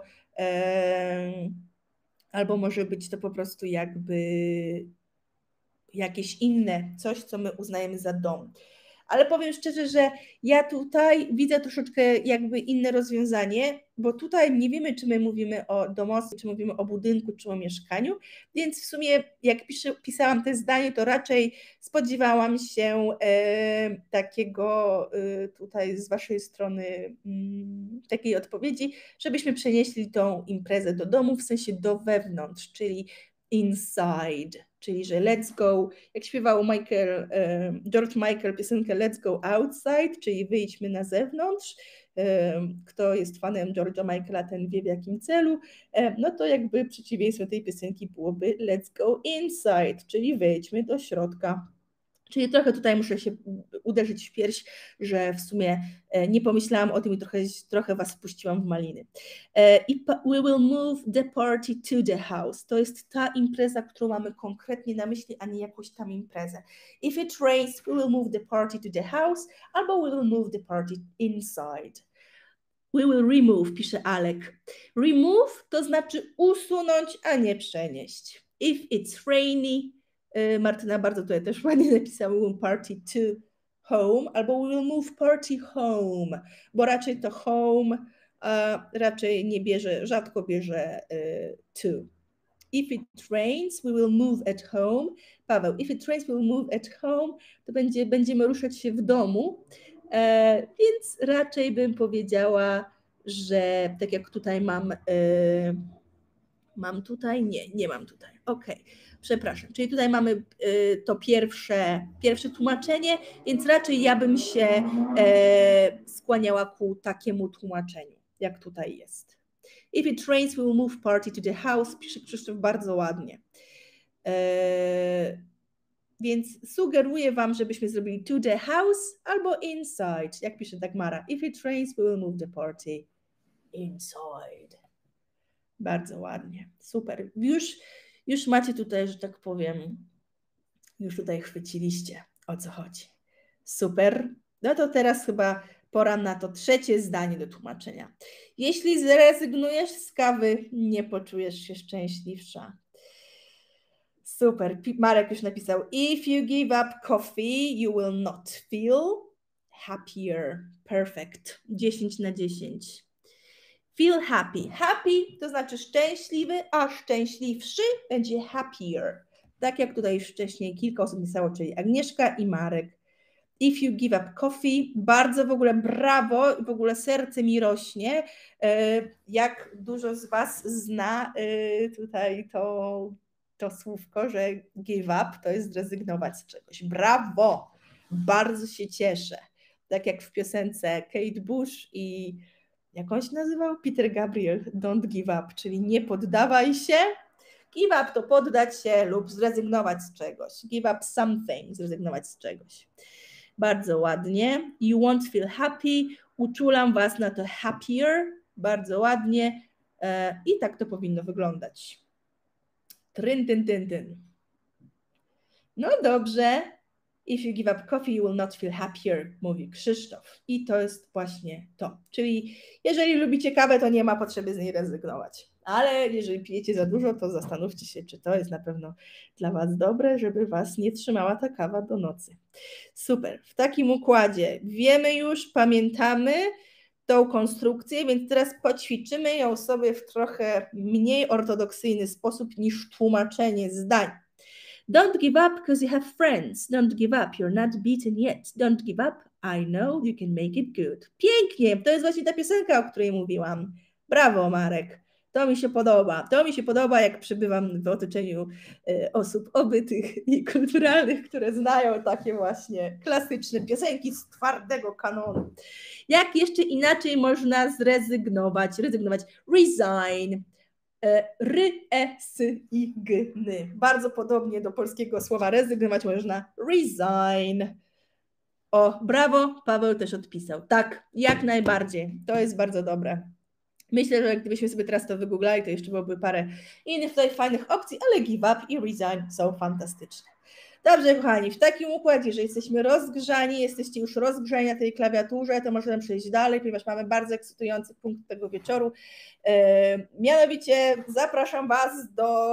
albo może być to po prostu jakby jakieś inne, coś, co my uznajemy za dom. Ale powiem szczerze, że ja tutaj widzę troszeczkę jakby inne rozwiązanie, bo tutaj nie wiemy, czy my mówimy o domostwie, czy mówimy o budynku, czy o mieszkaniu, więc w sumie jak pisałam te zdanie, to raczej spodziewałam się takiego tutaj z waszej strony takiej odpowiedzi, żebyśmy przenieśli tą imprezę do domu, w sensie do wewnątrz, czyli inside, czyli że let's go, jak śpiewał George Michael piosenkę Let's go outside, czyli wyjdźmy na zewnątrz. Kto jest fanem George'a Michaela, ten wie w jakim celu, no to jakby przeciwieństwem tej piosenki byłoby let's go inside, czyli wejdźmy do środka. Czyli trochę tutaj muszę się uderzyć w pierś, że w sumie nie pomyślałam o tym i trochę was wpuściłam w maliny. I we will move the party to the house. To jest ta impreza, którą mamy konkretnie na myśli, a nie jakąś tam imprezę. If it rains, we will move the party to the house, albo we will move the party inside. We will remove, pisze Alek. Remove to znaczy usunąć, a nie przenieść. If it's rainy, Martyna bardzo tutaj też ładnie napisała we will party to home, albo we will move party home, bo raczej to home raczej nie bierze, rzadko bierze to. If it rains, we will move at home. Paweł, if it rains, we will move at home, to będziemy ruszać się w domu, więc raczej bym powiedziała, że tak jak tutaj mam tutaj? Nie mam tutaj. Ok, przepraszam. Czyli tutaj mamy to pierwsze tłumaczenie, więc raczej ja bym się skłaniała ku takiemu tłumaczeniu, jak tutaj jest. If it rains, we will move party to the house, pisze Krzysztof bardzo ładnie. Więc sugeruję wam, żebyśmy zrobili to the house albo inside, jak pisze Dagmara. If it rains, we will move the party inside. Bardzo ładnie, super. Już macie tutaj, że tak powiem, już tutaj chwyciliście, o co chodzi. Super. No to teraz chyba pora na to trzecie zdanie do tłumaczenia. Jeśli zrezygnujesz z kawy, nie poczujesz się szczęśliwsza. Super. Marek już napisał: If you give up coffee, you will not feel happier. Perfect. 10 na 10. Feel happy. Happy to znaczy szczęśliwy, a szczęśliwszy będzie happier. Tak jak tutaj już wcześniej kilka osób napisało, czyli Agnieszka i Marek. If you give up coffee, bardzo w ogóle brawo, w ogóle serce mi rośnie, jak dużo z Was zna tutaj to słówko, że give up to jest zrezygnować z czegoś. Brawo! Bardzo się cieszę. Tak jak w piosence Kate Bush i jak on się nazywał? Peter Gabriel, Don't Give Up, czyli nie poddawaj się. Give up to poddać się lub zrezygnować z czegoś. Give up something, zrezygnować z czegoś. Bardzo ładnie. You won't feel happy. Uczulam Was na to happier. Bardzo ładnie. I tak to powinno wyglądać. Tryn, tyn, tyn, tyn. No dobrze. If you give up coffee, you will not feel happier, mówi Krzysztof. I to jest właśnie to. Czyli jeżeli lubicie kawę, to nie ma potrzeby z niej rezygnować. Ale jeżeli pijecie za dużo, to zastanówcie się, czy to jest na pewno dla Was dobre, żeby Was nie trzymała ta kawa do nocy. Super. W takim układzie wiemy już, pamiętamy tą konstrukcję, więc teraz poćwiczymy ją sobie w trochę mniej ortodoksyjny sposób niż tłumaczenie zdań. Don't give up because you have friends. Don't give up, you're not beaten yet. Don't give up, I know you can make it good. Pięknie, to jest właśnie ta piosenka, o której mówiłam. Brawo, Marek. To mi się podoba. To mi się podoba, jak przebywam w otoczeniu osób obytych i kulturalnych, które znają takie właśnie klasyczne piosenki z twardego kanonu. Jak jeszcze inaczej można zrezygnować? Rezygnować. Resign. R-E-S-I-G-N. Bardzo podobnie do polskiego słowa rezygnować można resign. O, brawo, Paweł też odpisał. Tak, jak najbardziej. To jest bardzo dobre. Myślę, że gdybyśmy sobie teraz to wygooglali, to jeszcze byłoby parę innych tutaj fajnych opcji, ale give up i resign są fantastyczne. Dobrze, kochani, w takim układzie, że jesteśmy rozgrzani, jesteście już rozgrzani na tej klawiaturze, to możemy przejść dalej, ponieważ mamy bardzo ekscytujący punkt tego wieczoru. Mianowicie zapraszam Was do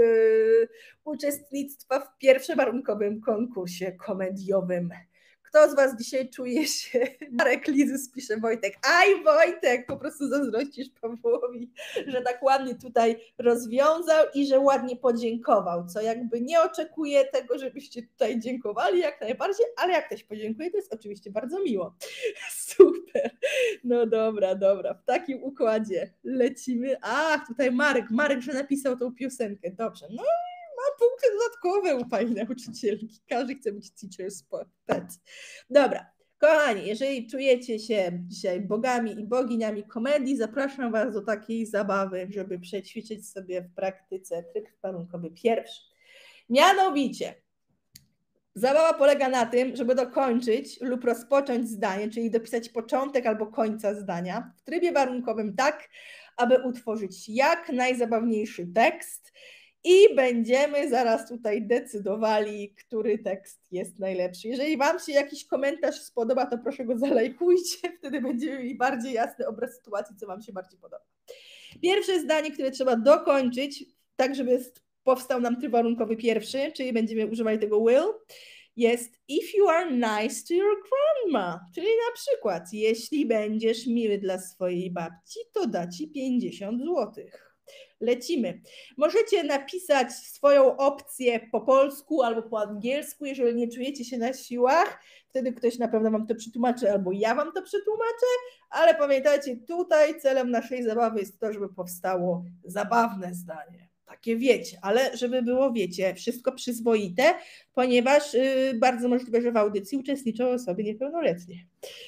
uczestnictwa w pierwszowarunkowym konkursie komediowym. Kto z Was dzisiaj czuje się? Marek Lizus pisze Wojtek. Aj Wojtek, po prostu zazdrościsz Pawłowi, że tak ładnie tutaj rozwiązał i że ładnie podziękował, co jakby nie oczekuję tego, żebyście tutaj dziękowali jak najbardziej, ale jak ktoś podziękuje, to jest oczywiście bardzo miło. Super. No dobra, dobra. W takim układzie lecimy. Ach, tutaj Marek, że napisał tą piosenkę. Dobrze, no ma punkty dodatkowe u pani nauczycielki. Każdy chce być teacher's pet. Dobra, kochani, jeżeli czujecie się dzisiaj bogami i boginiami komedii, zapraszam Was do takiej zabawy, żeby przećwiczyć sobie w praktyce tryb warunkowy pierwszy. Mianowicie, zabawa polega na tym, żeby dokończyć lub rozpocząć zdanie, czyli dopisać początek albo końca zdania w trybie warunkowym tak, aby utworzyć jak najzabawniejszy tekst. I będziemy zaraz tutaj decydowali, który tekst jest najlepszy. Jeżeli Wam się jakiś komentarz spodoba, to proszę go zalajkujcie, wtedy będziemy mieli bardziej jasny obraz sytuacji, co Wam się bardziej podoba. Pierwsze zdanie, które trzeba dokończyć, tak żeby powstał nam tryb warunkowy pierwszy, czyli będziemy używali tego will, jest if you are nice to your grandma, czyli na przykład jeśli będziesz miły dla swojej babci, to da Ci 50 złotych. Lecimy. Możecie napisać swoją opcję po polsku albo po angielsku, jeżeli nie czujecie się na siłach. Wtedy ktoś na pewno Wam to przetłumaczy albo ja Wam to przetłumaczę, ale pamiętajcie, tutaj celem naszej zabawy jest to, żeby powstało zabawne zdanie. Takie wiecie, ale żeby było, wiecie, wszystko przyzwoite, ponieważ bardzo możliwe, że w audycji uczestniczą osoby niepełnoletnie.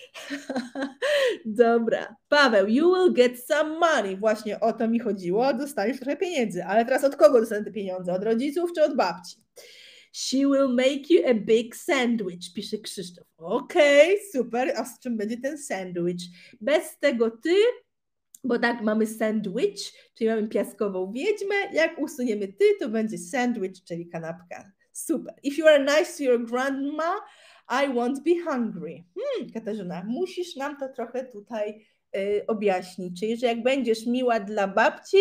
Dobra, Paweł, you will get some money. Właśnie o to mi chodziło, dostaniesz trochę pieniędzy, ale teraz od kogo dostanę te pieniądze? Od rodziców czy od babci? She will make you a big sandwich, pisze Krzysztof. Okej, super, a z czym będzie ten sandwich? Bez tego ty, bo tak mamy sandwich, czyli mamy piaskową wiedźmę, jak usuniemy ty, to będzie sandwich, czyli kanapka. Super. If you are nice to your grandma, I won't be hungry. Katarzyna, musisz nam to trochę tutaj objaśnić. Czyli, że jak będziesz miła dla babci,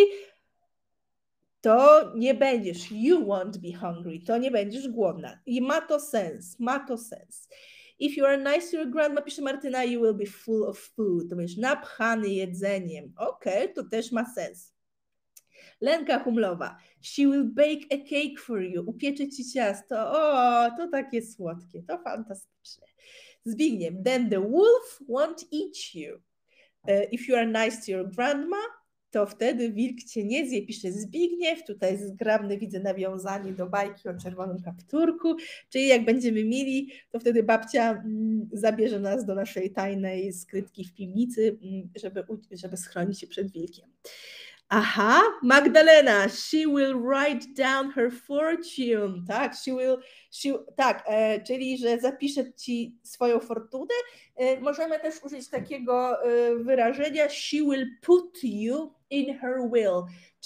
to nie będziesz, you won't be hungry, to nie będziesz głodna. I ma to sens, ma to sens. If you are nice to your grandma, pisze Martyna, you will be full of food. To będziesz napchany jedzeniem. Okej, to też ma sens. Lenka Humlowa, she will bake a cake for you. Upiecze ci ciasto. O, to takie słodkie, to fantastyczne. Zbigniew, then the wolf won't eat you. If you are nice to your grandma, to wtedy wilk cię nie zje, pisze Zbigniew. Tutaj zgrabne widzę nawiązanie do bajki o czerwonym kapturku, czyli jak będziemy mili, to wtedy babcia zabierze nas do naszej tajnej skrytki w piwnicy, żeby schronić się przed wilkiem. Aha, Magdalena, she will write down her fortune, tak, czyli że zapisze ci swoją fortunę. Możemy też użyć takiego wyrażenia, she will put you in her will,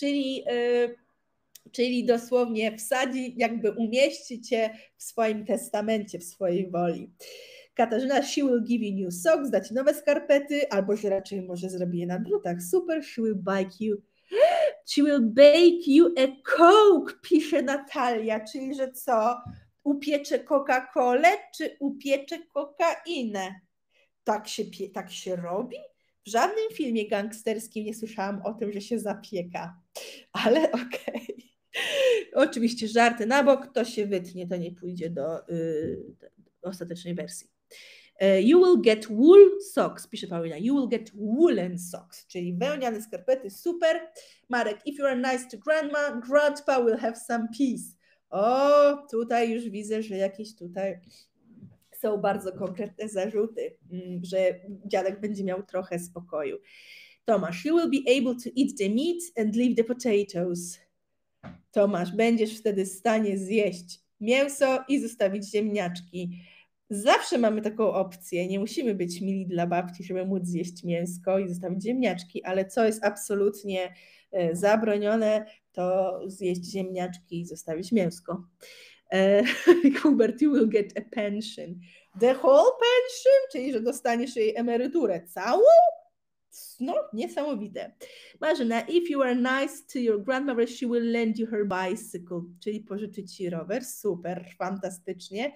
czyli dosłownie wsadzi, jakby umieści cię w swoim testamencie, w swojej woli. Katarzyna, she will give you new socks, da ci nowe skarpety, albo że raczej może zrobi je na drutach. Super, she will bake you a Coke, pisze Natalia, czyli że co? Upiecze Coca-Colę, czy upiecze kokainę? Tak się robi? W żadnym filmie gangsterskim nie słyszałam o tym, że się zapieka, ale okej. Oczywiście żarty na bok, to się wytnie, to nie pójdzie do ostatecznej wersji. You will get wool socks, pisze Paulina. You will get woolen socks, czyli wełniane skarpety, super. Marek, if you are nice to grandma, grandpa will have some peace. O, tutaj już widzę, że jakieś tutaj są bardzo konkretne zarzuty, że dziadek będzie miał trochę spokoju. Tomasz, you will be able to eat the meat and leave the potatoes. Tomasz, będziesz wtedy w stanie zjeść mięso i zostawić ziemniaczki. Zawsze mamy taką opcję, nie musimy być mili dla babci, żeby móc zjeść mięsko i zostawić ziemniaczki, ale co jest absolutnie zabronione, to zjeść ziemniaczki i zostawić mięsko. Hubert, you will get a pension. The whole pension, czyli że dostaniesz jej emeryturę całą? No, niesamowite. Marzena, if you are nice to your grandmother, she will lend you her bicycle, czyli pożyczy ci rower. Super, fantastycznie.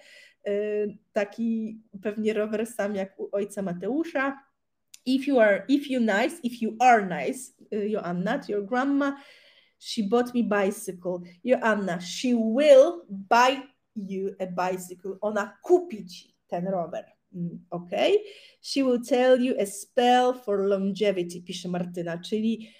Taki pewnie rower sam jak u ojca Mateusza. If you are nice, Joanna, to your grandma, she bought me bicycle. Joanna, she will buy you a bicycle. Ona kupi ci ten rower. Okay. She will tell you a spell for longevity, pisze Martyna, czyli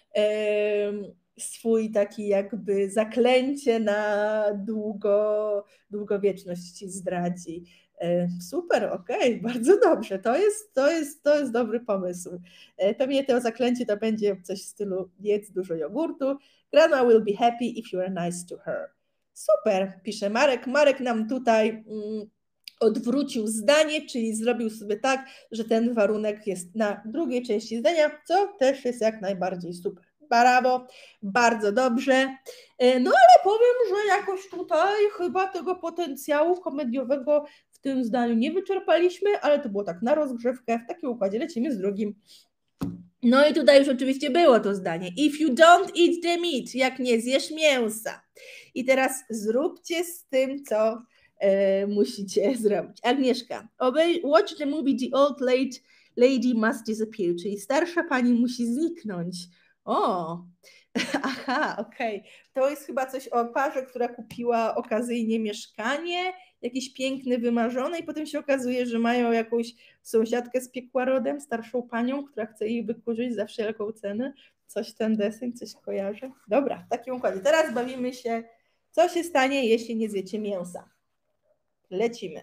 swój taki jakby zaklęcie na długowieczność ci zdradzi. Super, okej, bardzo dobrze, to jest dobry pomysł. Pewnie to zaklęcie to będzie coś w stylu jedz dużo jogurtu. Grandma will be happy if you are nice to her. Super, pisze Marek. Marek nam tutaj odwrócił zdanie, czyli zrobił sobie tak, że ten warunek jest na drugiej części zdania, co też jest jak najbardziej super. Brawo, bardzo dobrze. No ale powiem, że jakoś tutaj chyba tego potencjału komediowego w tym zdaniu nie wyczerpaliśmy, ale to było tak na rozgrzewkę, w takim układzie lecimy z drugim. No i tutaj już oczywiście było to zdanie. If you don't eat the meat, jak nie zjesz mięsa. I teraz zróbcie z tym, co musicie zrobić. Agnieszka, watch the movie The Old Lady Must Disappear, czyli starsza pani musi zniknąć. O, aha, okej. To jest chyba coś o parze, która kupiła okazyjnie mieszkanie, jakieś piękne, wymarzone i potem się okazuje, że mają jakąś sąsiadkę z piekła rodem, starszą panią, która chce jej wykurzyć za wszelką cenę. Coś ten deseń, coś kojarzę. Dobra, w takim układzie. Teraz bawimy się, co się stanie, jeśli nie zjecie mięsa. Lecimy.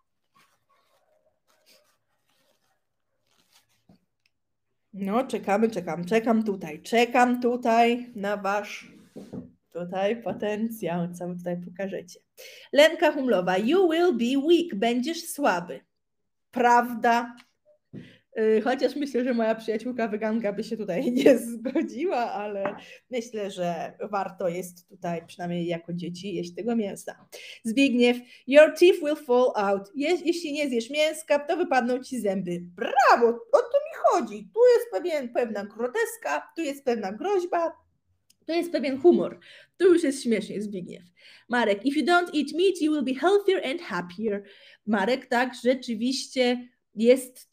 No, czekam tutaj na wasz potencjał, co wy tutaj pokażecie. Lenka Humlowa, you will be weak, będziesz słaby. Prawda? Chociaż myślę, że moja przyjaciółka weganka by się tutaj nie zgodziła, ale myślę, że warto jest tutaj, przynajmniej jako dzieci, jeść tego mięsa. Zbigniew, your teeth will fall out. Jeśli nie zjesz mięska, to wypadną ci zęby. Brawo, o to mi chodzi. Tu jest pewna groteska, tu jest pewna groźba, to jest pewien humor. To już jest śmiesznie, Zbigniew. Marek, if you don't eat meat, you will be healthier and happier. Marek, tak, rzeczywiście jest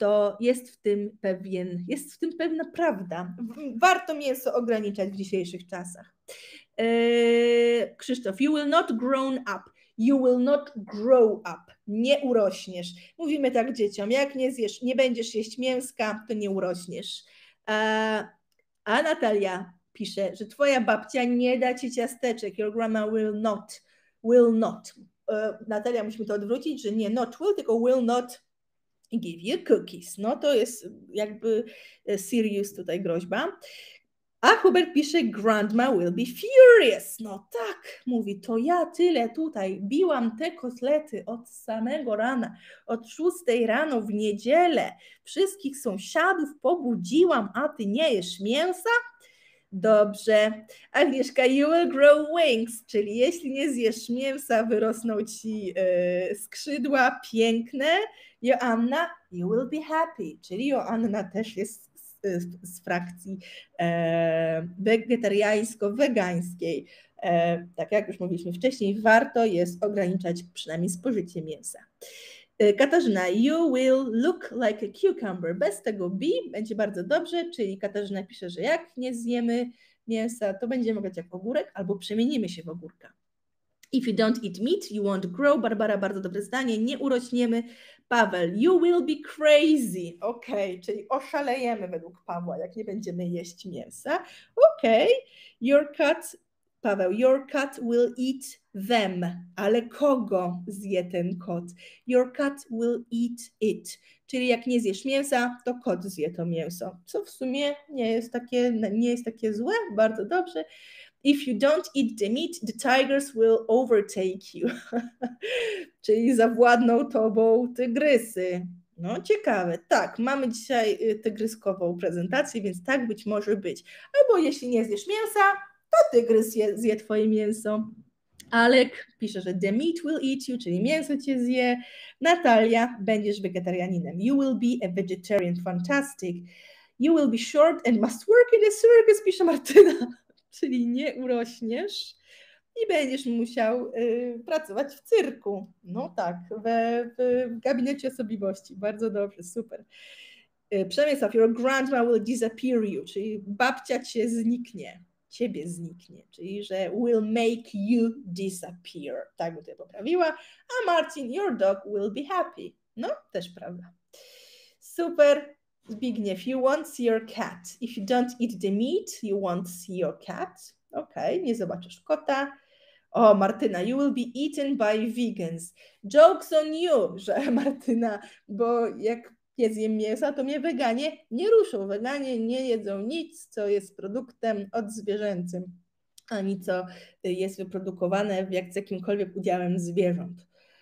w tym pewna prawda. Warto mięso ograniczać w dzisiejszych czasach. Krzysztof, you will not grown up. You will not grow up. Nie urośniesz. Mówimy tak dzieciom, jak nie będziesz jeść mięska, to nie urośniesz. A Natalia pisze, że twoja babcia nie da ci ciasteczek. Your grandma will not. Natalia, musimy to odwrócić, że nie not will, tylko will not give you cookies. No to jest jakby serious tutaj groźba. A Hubert pisze, grandma will be furious. No tak, mówi, to ja tyle tutaj biłam te kotlety od samego rana, od 6 rano w niedzielę. Wszystkich sąsiadów pobudziłam, a ty nie jesz mięsa? Dobrze. Agnieszka, you will grow wings, czyli jeśli nie zjesz mięsa, wyrosną ci skrzydła piękne. Joanna, you will be happy, czyli Joanna też jest z frakcji wegetariańsko-wegańskiej. Tak jak już mówiliśmy wcześniej, warto jest ograniczać przynajmniej spożycie mięsa. Katarzyna, you will look like a cucumber. Bez tego be będzie bardzo dobrze, czyli Katarzyna pisze, że jak nie zjemy mięsa, to będziemy wyglądać jak ogórek albo przemienimy się w ogórka. If you don't eat meat, you won't grow. Barbara, bardzo dobre zdanie, nie urośniemy. Paweł, you will be crazy. Okej, czyli oszalejemy według Pawła, jak nie będziemy jeść mięsa. Okej, Paweł, your cat will eat them. Ale kogo zje ten kot? Your cat will eat it. Czyli jak nie zjesz mięsa, to kot zje to mięso. Co w sumie nie jest takie złe, bardzo dobrze. If you don't eat the meat, the tigers will overtake you. Czyli zawładną tobą tygrysy. No ciekawe. Tak, mamy dzisiaj tygryskową prezentację, więc tak być może być. Albo jeśli nie zjesz mięsa, to tygrys zje twoje mięso. Alek pisze, że the meat will eat you, czyli mięso cię zje. Natalia, będziesz wegetarianinem. You will be a vegetarian. Fantastic. You will be short and must work in a circus, pisze Martyna. Czyli nie urośniesz i będziesz musiał pracować w cyrku. No tak, w gabinecie osobliwości. Bardzo dobrze, super. Przemysław, your grandma will disappear you, czyli babcia ciebie zniknie, czyli że will make you disappear. Tak bym tutaj poprawiła. A Marcin, your dog will be happy. No, też prawda. Super. Zbigniew, you won't see your cat. If you don't eat the meat, you won't see your cat. Okej, nie zobaczysz kota. O, Martyna, you will be eaten by vegans. Jokes on you, że Martyna, bo jak nie zjem mięsa, to mnie weganie nie ruszą. Weganie nie jedzą nic, co jest produktem odzwierzęcym, ani co jest wyprodukowane z jakimkolwiek udziałem zwierząt.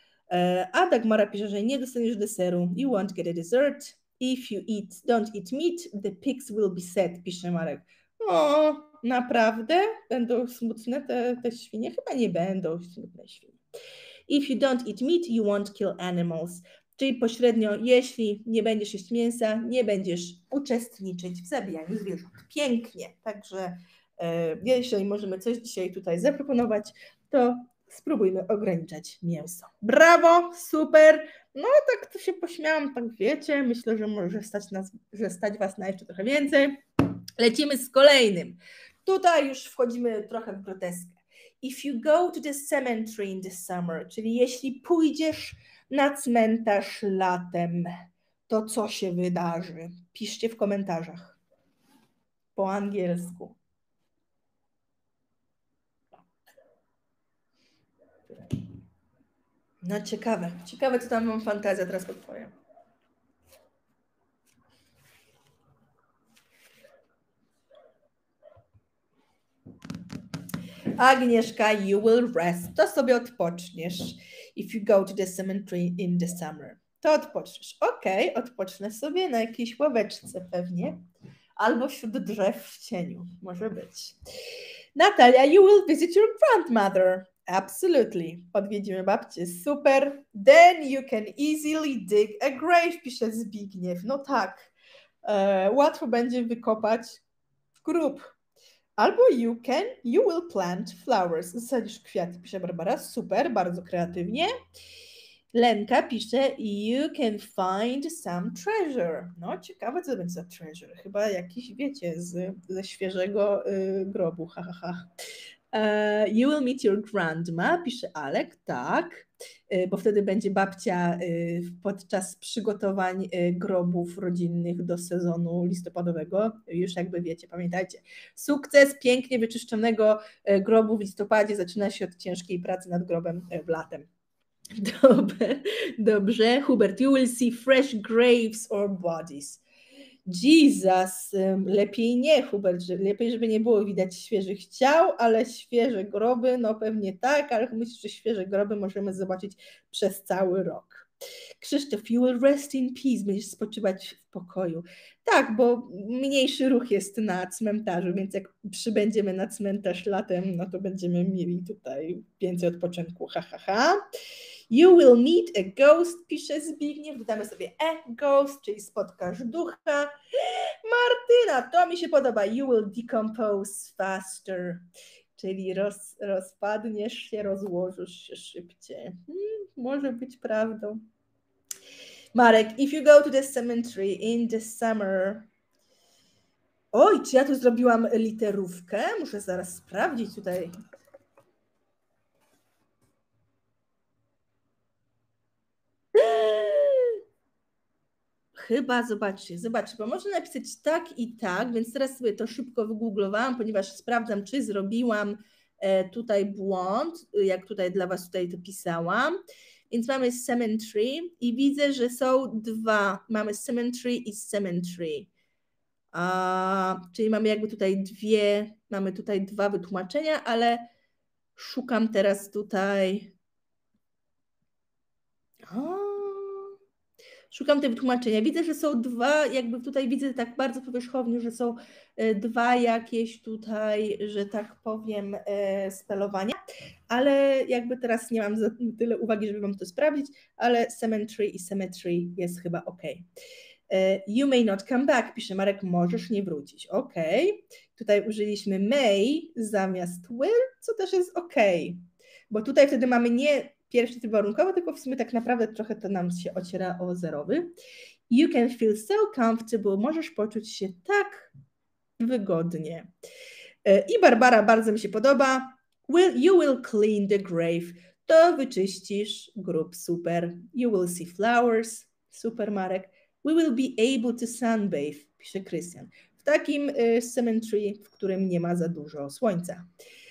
A Dagmara pisze, że nie dostaniesz deseru. You won't get a dessert. If you don't eat meat, the pigs will be sad, pisze Marek. O, naprawdę? Będą smutne te świnie? Chyba nie będą smutne świnie. If you don't eat meat, you won't kill animals. Czyli pośrednio, jeśli nie będziesz jeść mięsa, nie będziesz uczestniczyć w zabijaniu zwierząt. Pięknie. Także jeżeli możemy coś dzisiaj tutaj zaproponować, to spróbujmy ograniczać mięso. Brawo, super. No tak to się pośmiałam, tak wiecie. Myślę, że może stać was na jeszcze trochę więcej. Lecimy z kolejnym. Tutaj już wchodzimy trochę w groteskę. If you go to the cemetery in the summer, czyli jeśli pójdziesz na cmentarz latem, to co się wydarzy? Piszcie w komentarzach. Po angielsku. No ciekawe. Ciekawe, co tam mam fantazja, teraz podpowiem. Agnieszka, you will rest. To sobie odpoczniesz. If you go to the cemetery in the summer. to odpoczniesz. Okej, odpocznę sobie na jakiejś ławeczce pewnie, albo wśród drzew w cieniu, może być. Natalia, you will visit your grandmother. Absolutely. Odwiedzimy babcię. Super. Then you can easily dig a grave, pisze Zbigniew. No tak. Łatwo będzie wykopać grób. Albo you will plant flowers. Zasadzisz kwiaty, pisze Barbara. Super, bardzo kreatywnie. Lenka pisze you can find some treasure. No ciekawe, co to będzie za treasure. Chyba jakiś, wiecie, ze świeżego grobu. Ha, ha, ha. You will meet your grandma, pisze Alek, tak, bo wtedy będzie babcia podczas przygotowań grobów rodzinnych do sezonu listopadowego. Już jakby wiecie, pamiętajcie, sukces pięknie wyczyszczonego grobu w listopadzie zaczyna się od ciężkiej pracy nad grobem w latem. Dobrze. Hubert, you will see fresh graves or bodies. Jesus, lepiej nie, Hubert, lepiej, żeby nie było widać świeżych ciał, ale świeże groby, no pewnie tak, ale myślę, że świeże groby możemy zobaczyć przez cały rok. Krzysztof, you will rest in peace, będziesz spoczywać w pokoju. Tak, bo mniejszy ruch jest na cmentarzu, więc jak przybędziemy na cmentarz latem, no to będziemy mieli tutaj więcej odpoczynku, ha, ha, ha. You will meet a ghost, pisze Zbigniew, dodamy sobie a ghost, czyli spotkasz ducha. Martyna, to mi się podoba, you will decompose faster, czyli rozpadniesz się, rozłożysz się szybciej. Może być prawdą. Marek, if you go to the cemetery in the summer... Oj, czy ja tu zrobiłam literówkę? Muszę zaraz sprawdzić tutaj. Chyba, zobaczcie, bo można napisać tak i tak, więc teraz sobie to szybko wygooglowałam, ponieważ sprawdzam, czy zrobiłam tutaj błąd, jak tutaj dla Was tutaj to pisałam. Więc mamy cemetery i widzę, że są dwa. Mamy cemetery i cemetery. Czyli mamy jakby tutaj mamy tutaj dwa wytłumaczenia, ale szukam teraz tutaj. Szukam te wytłumaczenia. Widzę, że są dwa, jakby tutaj widzę tak bardzo powierzchownie, że są dwa jakieś tutaj, że tak powiem, spelowania, ale jakby teraz nie mam tyle uwagi, żeby Wam to sprawdzić, ale cemetery i symmetry jest chyba ok. You may not come back, pisze Marek, możesz nie wrócić. Ok. Tutaj użyliśmy may zamiast will, co też jest ok, bo tutaj wtedy mamy nie pierwszy typ warunkowy, tylko w sumie tak naprawdę trochę to nam się ociera o zerowy. You can feel so comfortable, możesz poczuć się tak wygodnie. I Barbara, bardzo mi się podoba. You will clean the grave. To wyczyścisz grób, super. You will see flowers, super Marek. We will be able to sunbathe, pisze Krystian. W takim cemetery, w którym nie ma za dużo słońca.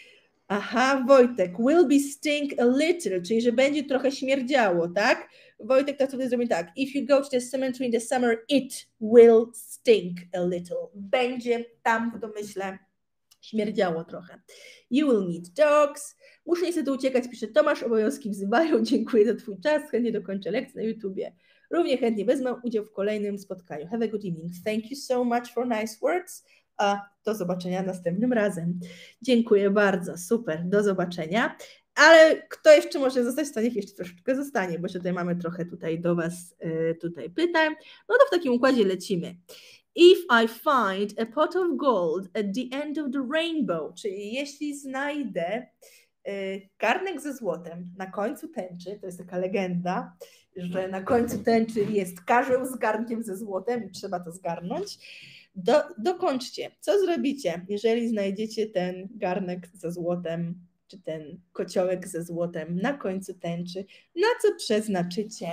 Aha, Wojtek, will be stink a little, czyli że będzie trochę śmierdziało, tak? Wojtek tak sobie zrobi tak, if you go to the cemetery in the summer, it will stink a little. Będzie tam w domyśle śmierdziało trochę. You will meet dogs. Muszę niestety uciekać, pisze Tomasz, obowiązki wzywają, dziękuję za Twój czas, chętnie dokończę lekcję na YouTubie. Równie chętnie wezmę udział w kolejnym spotkaniu. Have a good evening. Thank you so much for nice words. Do zobaczenia następnym razem. Dziękuję bardzo, super, do zobaczenia. Ale kto jeszcze może zostać, to niech jeszcze troszeczkę zostanie, bo tutaj mamy trochę tutaj do Was tutaj pytań. No to w takim układzie lecimy. If I find a pot of gold at the end of the rainbow, czyli jeśli znajdę garnek ze złotem na końcu tęczy, to jest taka legenda, że na końcu tęczy jest karzeł z garnkiem ze złotem i trzeba to zgarnąć. Dokończcie, co zrobicie, jeżeli znajdziecie ten garnek ze złotem, czy ten kociołek ze złotem na końcu tęczy, na co przeznaczycie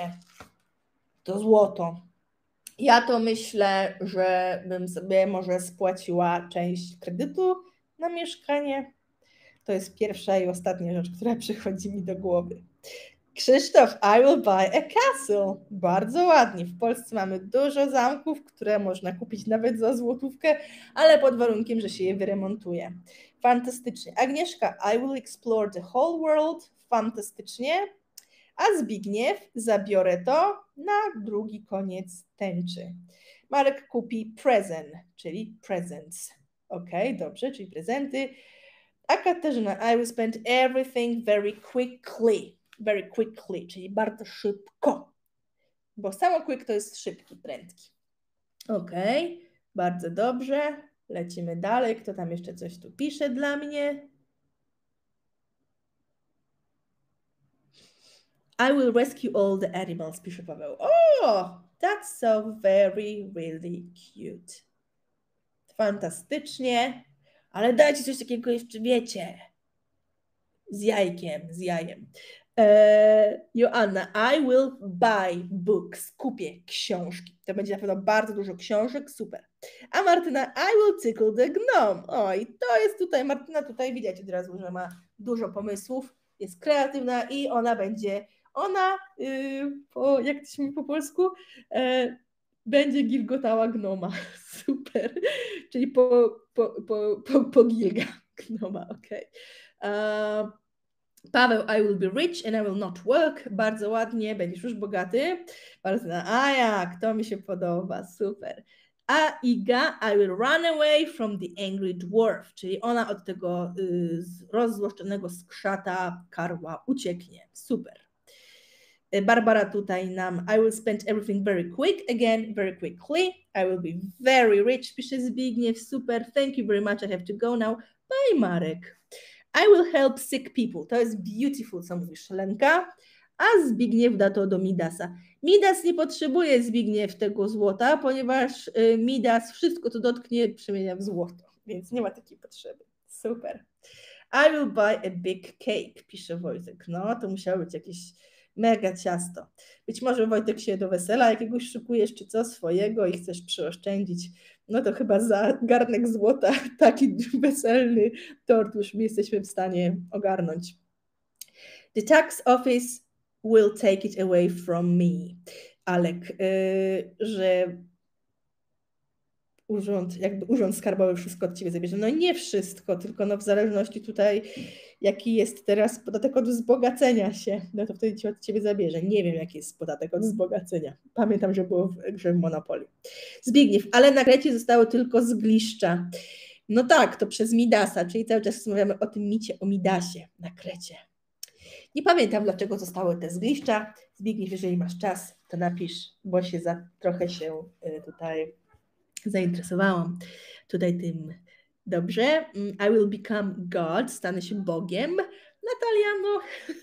to złoto. Ja to myślę, że bym sobie może spłaciła część kredytu na mieszkanie. To jest pierwsza i ostatnia rzecz, która przychodzi mi do głowy. Krzysztof, I will buy a castle. Bardzo ładnie. W Polsce mamy dużo zamków, które można kupić nawet za złotówkę, ale pod warunkiem, że się je wyremontuje. Fantastycznie. Agnieszka, I will explore the whole world. Fantastycznie. a Zbigniew zabiorę to na drugi koniec tęczy. Marek kupi present, czyli presents. Ok, dobrze, czyli prezenty. A Katarzyna, I will spend everything very quickly. Very quickly, czyli bardzo szybko. Bo samo quick to jest szybki, prędki. Ok, bardzo dobrze. Lecimy dalej. Kto tam jeszcze coś tu pisze dla mnie? I will rescue all the animals, pisze Paweł. Oh, that's so very, really cute. Fantastycznie. Ale dajcie coś takiego jeszcze, wiecie. Z jajkiem, z jajem. Joanna, I will buy books. Kupię książki. To będzie na pewno bardzo dużo książek, super. A Martyna, I will tickle the gnome. Oj, to jest tutaj, Martyna tutaj widać od razu, że ma dużo pomysłów, jest kreatywna i ona będzie, jak to się mówi po polsku, będzie gilgotała gnoma. Super. Czyli pogilga gnoma, okej. Paweł, I will be rich and I will not work. Bardzo ładnie, będziesz już bogaty. A jak, to mi się podoba, super. A Iga, I will run away from the angry dwarf, czyli ona od tego rozzłoszczonego skrzata karła ucieknie. Super. Barbara tutaj nam, I will spend everything very quick, again, very quickly. I will be very rich, pisze Zbigniew, super, thank you very much, I have to go now. Bye, Marek. I will help sick people. To jest beautiful, co mówisz, Lenka. A Zbigniew da to do Midasa. Midas nie potrzebuje, Zbigniew, tego złota, ponieważ Midas wszystko, co dotknie, przemienia w złoto, więc nie ma takiej potrzeby. Super. I will buy a big cake, pisze Wojtek. No, to musiało być jakieś mega ciasto. Być może Wojtek się do wesela jakiegoś szykujesz, czy co swojego i chcesz przyoszczędzić. No to chyba za garnek złota taki weselny tort już my jesteśmy w stanie ogarnąć. The tax office will take it away from me. Alek, że urząd skarbowy wszystko od ciebie zabierze. No nie wszystko, tylko no w zależności tutaj jaki jest teraz podatek od wzbogacenia się, no to wtedy ci od ciebie zabierze. Nie wiem, jaki jest podatek od wzbogacenia. Pamiętam, że było w grze w Monopoly. Zbigniew, ale na Krecie zostało tylko zgliszcza. No tak, to przez Midasa, czyli cały czas rozmawiamy o tym micie, o Midasie na Krecie. Nie pamiętam, dlaczego zostały te zgliszcza. Zbigniew, jeżeli masz czas, to napisz, bo się trochę się tutaj zainteresowałam tutaj tym. Dobrze. I will become God. Stanę się Bogiem. Natalia, no.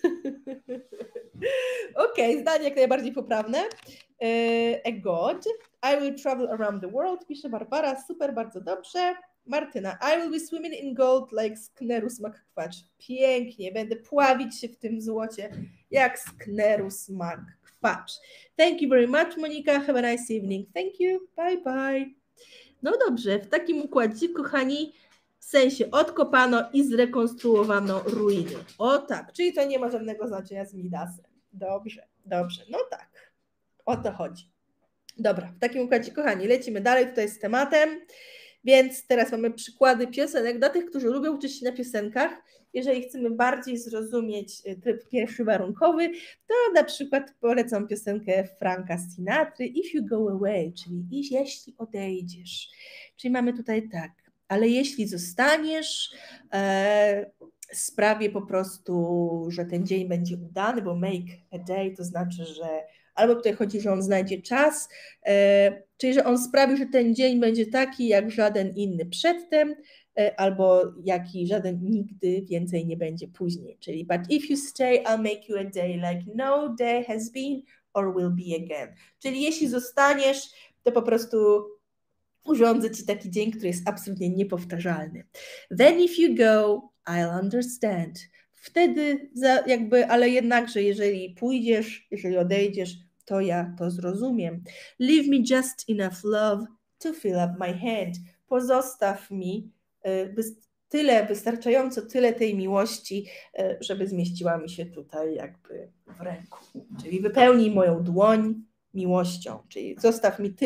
Okej, zdanie jak najbardziej poprawne. A God. I will travel around the world. Pisze Barbara. Super, bardzo dobrze. Martyna. I will be swimming in gold like Sknerus McQuatch. Pięknie. Będę pławić się w tym złocie jak Sknerus McQuatch. Thank you very much, Monika. Have a nice evening. Thank you. Bye, bye. No dobrze, w takim układzie, kochani, w sensie odkopano i zrekonstruowano ruiny. O tak, czyli to nie ma żadnego znaczenia z Midasem. Dobrze, dobrze, no tak, o to chodzi. Dobra, w takim układzie, kochani, lecimy dalej tutaj z tematem, więc teraz mamy przykłady piosenek dla tych, którzy lubią uczyć się na piosenkach. Jeżeli chcemy bardziej zrozumieć tryb pierwszy warunkowy, to na przykład polecam piosenkę Franka Sinatry If You Go Away, czyli jeśli odejdziesz. Czyli mamy tutaj tak, ale jeśli zostaniesz, sprawię po prostu, że ten dzień będzie udany, bo make a day to znaczy, że albo tutaj chodzi, że on znajdzie czas, czyli że on sprawi, że ten dzień będzie taki jak żaden inny przedtem, albo jaki żaden nigdy więcej nie będzie później. Czyli but if you stay, I'll make you a day like no day has been or will be again. Czyli jeśli zostaniesz, to po prostu urządzę ci taki dzień, który jest absolutnie niepowtarzalny. Then if you go, I'll understand. Wtedy ale jednakże jeżeli pójdziesz, jeżeli odejdziesz, to ja to zrozumiem. Leave me just enough love to fill up my hand. Pozostaw mi wystarczająco tyle tej miłości, żeby zmieściła mi się tutaj jakby w ręku. Czyli wypełnij moją dłoń miłością, czyli zostaw mi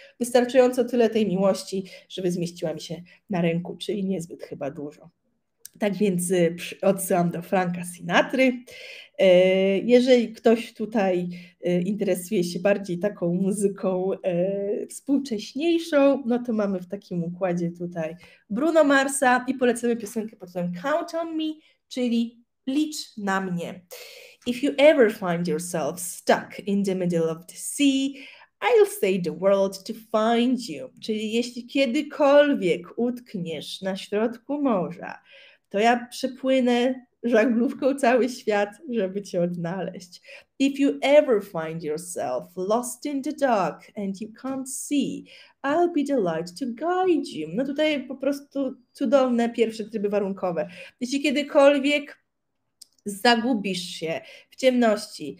wystarczająco tyle tej miłości, żeby zmieściła mi się na ręku, czyli niezbyt chyba dużo. Tak więc odsyłam do Franka Sinatry. Jeżeli ktoś tutaj interesuje się bardziej taką muzyką współcześniejszą, no to mamy w takim układzie tutaj Bruno Marsa i polecamy piosenkę pod tytułem Count on Me, czyli licz na mnie. If you ever find yourself stuck in the middle of the sea, I'll stay the world to find you. Czyli jeśli kiedykolwiek utkniesz na środku morza, to ja przepłynę żaglówką cały świat, żeby cię odnaleźć. If you ever find yourself lost in the dark and you can't see, I'll be the light to guide you. No tutaj po prostu cudowne pierwsze tryby warunkowe. Jeśli kiedykolwiek zagubisz się w ciemności,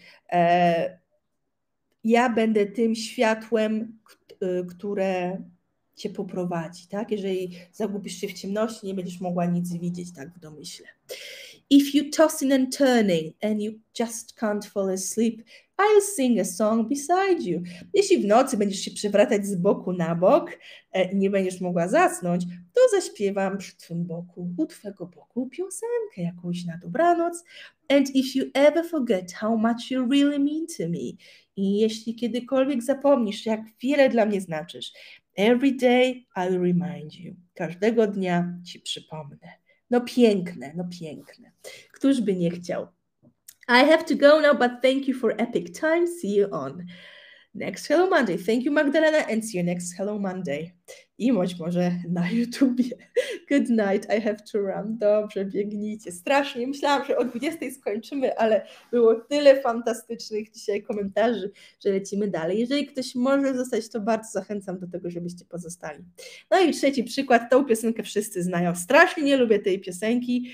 ja będę tym światłem, które cię poprowadzi, tak? Jeżeli zagubisz się w ciemności, nie będziesz mogła nic widzieć, tak w domyśle. If you tossing and turning and you just can't fall asleep, I'll sing a song beside you. Jeśli w nocy będziesz się przewracać z boku na bok i nie będziesz mogła zasnąć, to zaśpiewam przy twym boku, u twego boku piosenkę jakąś na dobranoc. And if you ever forget how much you really mean to me, i jeśli kiedykolwiek zapomnisz, jak wiele dla mnie znaczysz, every day I'll remind you. Każdego dnia ci przypomnę. No piękne, no piękne. Któż by nie chciał? I have to go now, but thank you for epic time. See you on next Hello Monday. Thank you, Magdalena, and see you next Hello Monday. I może na YouTubie. Good night, I have to run. Dobrze, biegnijcie. Strasznie. Myślałam, że o 20 skończymy, ale było tyle fantastycznych dzisiaj komentarzy, że lecimy dalej. Jeżeli ktoś może zostać, to bardzo zachęcam do tego, żebyście pozostali. No i trzeci przykład. Tą piosenkę wszyscy znają. Strasznie nie lubię tej piosenki.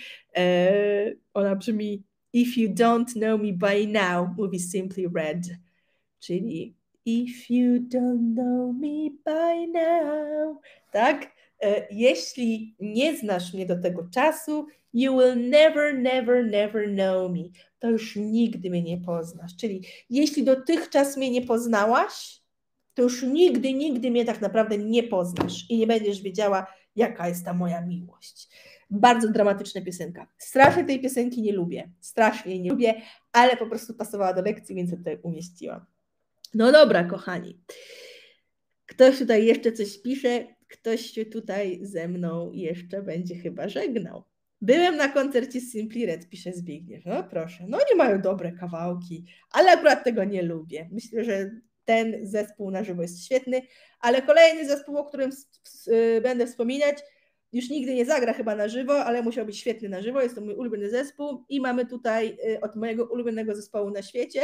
Ona brzmi If you don't know me by now, movie Simply Red. Czyli if you don't know me by now, tak? Jeśli nie znasz mnie do tego czasu, you will never, never, never know me. To już nigdy mnie nie poznasz. Czyli jeśli dotychczas mnie nie poznałaś, to już nigdy, nigdy mnie tak naprawdę nie poznasz i nie będziesz wiedziała, jaka jest ta moja miłość. Bardzo dramatyczna piosenka. Strasznie tej piosenki nie lubię. Strasznie jej nie lubię, ale po prostu pasowała do lekcji, więc tutaj umieściłam. No dobra, kochani. Ktoś tutaj jeszcze coś pisze, ktoś się tutaj ze mną jeszcze będzie chyba żegnał. Byłem na koncercie Simply Red, pisze Zbigniew. No proszę, no nie mają dobre kawałki, ale akurat tego nie lubię. Myślę, że ten zespół na żywo jest świetny, ale kolejny zespół, o którym będę wspominać, już nigdy nie zagra chyba na żywo, ale musiał być świetny na żywo. Jest to mój ulubiony zespół i mamy tutaj od mojego ulubionego zespołu na świecie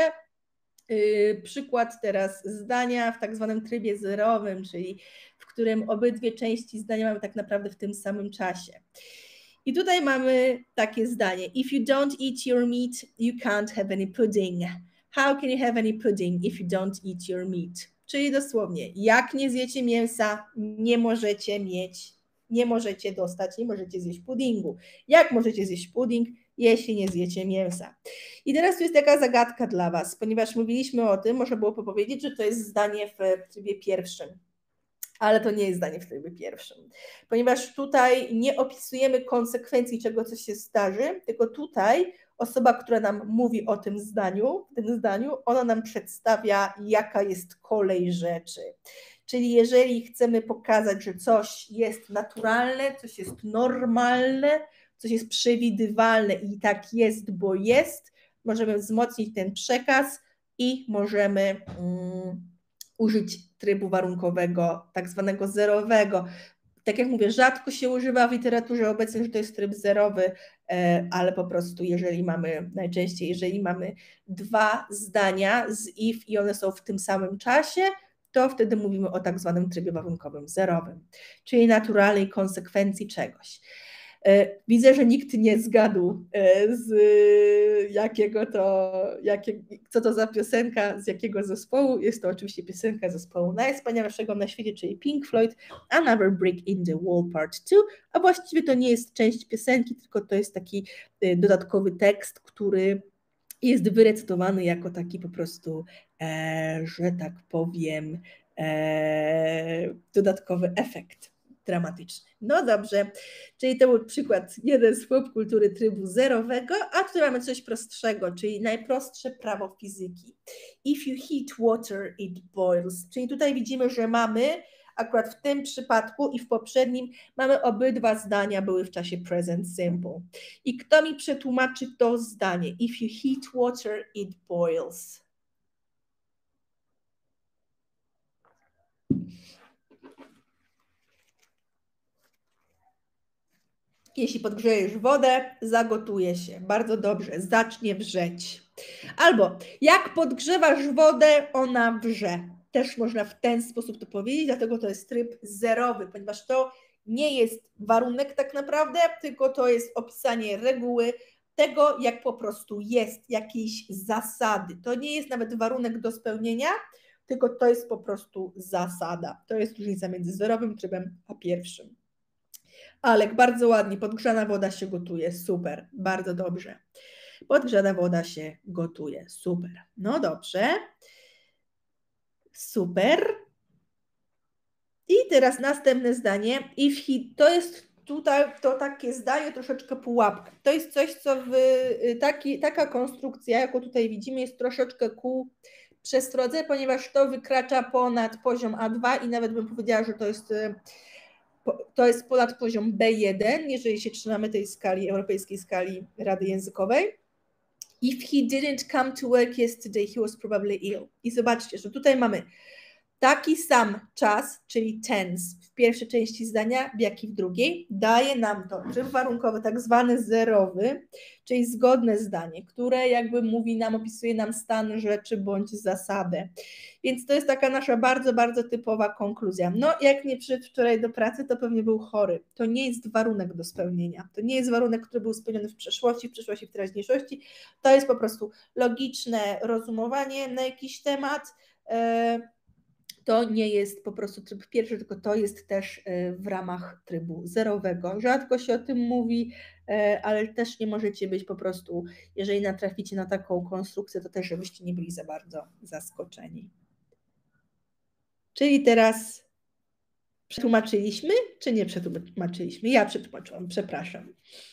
przykład teraz zdania w tak zwanym trybie zerowym, czyli w którym obydwie części zdania mamy tak naprawdę w tym samym czasie. I tutaj mamy takie zdanie. If you don't eat your meat, you can't have any pudding. How can you have any pudding if you don't eat your meat? Czyli dosłownie, jak nie zjecie mięsa, nie możecie dostać, nie możecie zjeść puddingu. Jak możecie zjeść pudding, jeśli nie zjecie mięsa? I teraz tu jest taka zagadka dla Was, ponieważ mówiliśmy o tym, można było powiedzieć, że to jest zdanie w trybie pierwszym, ale to nie jest zdanie w trybie pierwszym, ponieważ tutaj nie opisujemy konsekwencji czego coś się zdarzy, tylko tutaj osoba, która nam mówi o tym zdaniu, ona nam przedstawia, jaka jest kolej rzeczy. Czyli jeżeli chcemy pokazać, że coś jest naturalne, coś jest normalne, coś jest przewidywalne i tak jest, bo jest, możemy wzmocnić ten przekaz i możemy użyć trybu warunkowego, tak zwanego zerowego. Tak jak mówię, rzadko się używa w literaturze obecnej, że to jest tryb zerowy, ale po prostu najczęściej jeżeli mamy dwa zdania z if i one są w tym samym czasie, to wtedy mówimy o tak zwanym trybie warunkowym zerowym, czyli naturalnej konsekwencji czegoś. Widzę, że nikt nie zgadł co to za piosenka, z jakiego zespołu. Jest to oczywiście piosenka zespołu najwspanialszego na świecie, czyli Pink Floyd, Another Brick in the Wall Part 2, a właściwie to nie jest część piosenki, tylko to jest taki dodatkowy tekst, który jest wyrecytowany jako taki po prostu, że tak powiem, dodatkowy efekt. dramatyczny. No dobrze, czyli to był przykład jeden z popkultury trybu zerowego, a tutaj mamy coś prostszego, czyli najprostsze prawo fizyki. If you heat water, it boils. Czyli tutaj widzimy, że mamy akurat w tym przypadku i w poprzednim mamy obydwa zdania były w czasie present simple. I kto mi przetłumaczy to zdanie? If you heat water, it boils. Jeśli podgrzejesz wodę, zagotuje się. Bardzo dobrze, zacznie wrzeć. Albo jak podgrzewasz wodę, ona wrze. Też można w ten sposób to powiedzieć, dlatego to jest tryb zerowy, ponieważ to nie jest warunek tak naprawdę, tylko to jest opisanie reguły tego, jak po prostu jest, jakiejś zasady. To nie jest nawet warunek do spełnienia, tylko to jest po prostu zasada. To jest różnica między zerowym trybem a pierwszym. Alek, bardzo ładnie, podgrzana woda się gotuje, super, bardzo dobrze. Podgrzana woda się gotuje, super. No dobrze, super. I teraz następne zdanie. To jest tutaj to takie zdanie troszeczkę pułapka. To jest coś, co taka konstrukcja, jaką tutaj widzimy, jest troszeczkę ku przestrodze, ponieważ to wykracza ponad poziom A2 i nawet bym powiedziała, że to jest ponad poziom B1, jeżeli się trzymamy tej skali, europejskiej skali Rady Językowej. If he didn't come to work yesterday, he was probably ill. I zobaczcie, że tutaj mamy taki sam czas, czyli tense w pierwszej części zdania, jak i w drugiej, daje nam to tryb warunkowy, tak zwany zerowy, czyli zgodne zdanie, które jakby mówi nam, opisuje nam stan rzeczy bądź zasadę. Więc to jest taka nasza bardzo, bardzo typowa konkluzja. No, jak nie przyszedł wczoraj do pracy, to pewnie był chory. To nie jest warunek do spełnienia. To nie jest warunek, który był spełniony w przeszłości, w teraźniejszości. To jest po prostu logiczne rozumowanie na jakiś temat. To nie jest po prostu tryb pierwszy, tylko to jest też w ramach trybu zerowego. Rzadko się o tym mówi, ale też nie możecie być po prostu, jeżeli natraficie na taką konstrukcję, to też żebyście nie byli za bardzo zaskoczeni. Czyli teraz przetłumaczyliśmy, czy nie przetłumaczyliśmy? Ja przetłumaczyłam, przepraszam.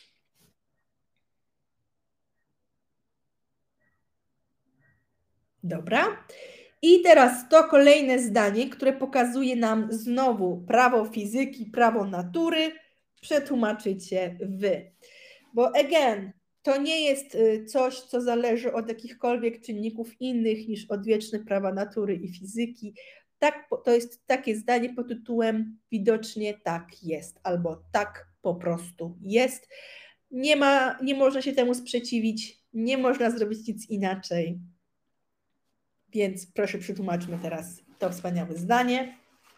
Dobra. I teraz to kolejne zdanie, które pokazuje nam znowu prawo fizyki, prawo natury, przetłumaczycie wy. Bo again, to nie jest coś, co zależy od jakichkolwiek czynników innych niż odwieczne prawa natury i fizyki. Tak, to jest takie zdanie pod tytułem widocznie tak jest, albo tak po prostu jest. Nie można się temu sprzeciwić, nie można zrobić nic inaczej. Więc proszę przetłumaczmy teraz to wspaniałe zdanie.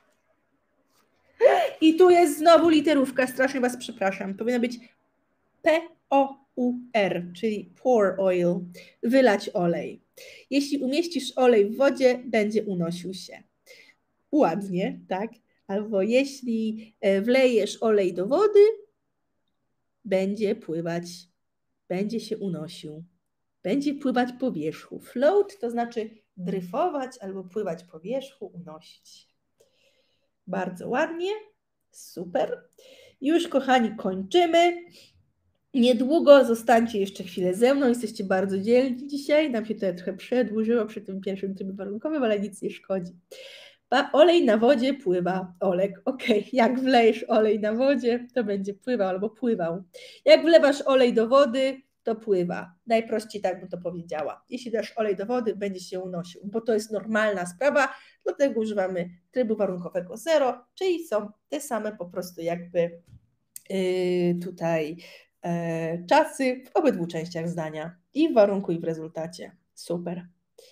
I tu jest znowu literówka, strasznie Was przepraszam. Powinna być P-O-U-R, czyli pour oil, wylać olej. Jeśli umieścisz olej w wodzie, będzie unosił się. Ładnie, tak? Albo jeśli wlejesz olej do wody, będzie pływać, będzie się unosił, będzie pływać po wierzchu. Float to znaczy dryfować albo pływać po wierzchu, unosić się. Bardzo ładnie, super. Już, kochani, kończymy. Niedługo zostańcie jeszcze chwilę ze mną, jesteście bardzo dzielni dzisiaj. Nam się to trochę przedłużyło przy tym pierwszym trybie warunkowym, ale nic nie szkodzi. Olej na wodzie pływa. Olek, okej. Jak wlejesz olej na wodzie, to będzie pływał albo pływał. Jak wlewasz olej do wody, to pływa. Najprościej tak bym to powiedziała. Jeśli dasz olej do wody, będzie się unosił, bo to jest normalna sprawa, dlatego używamy trybu warunkowego 0, czyli są te same po prostu jakby tutaj czasy w obydwu częściach zdania, i w warunku, i w rezultacie. Super.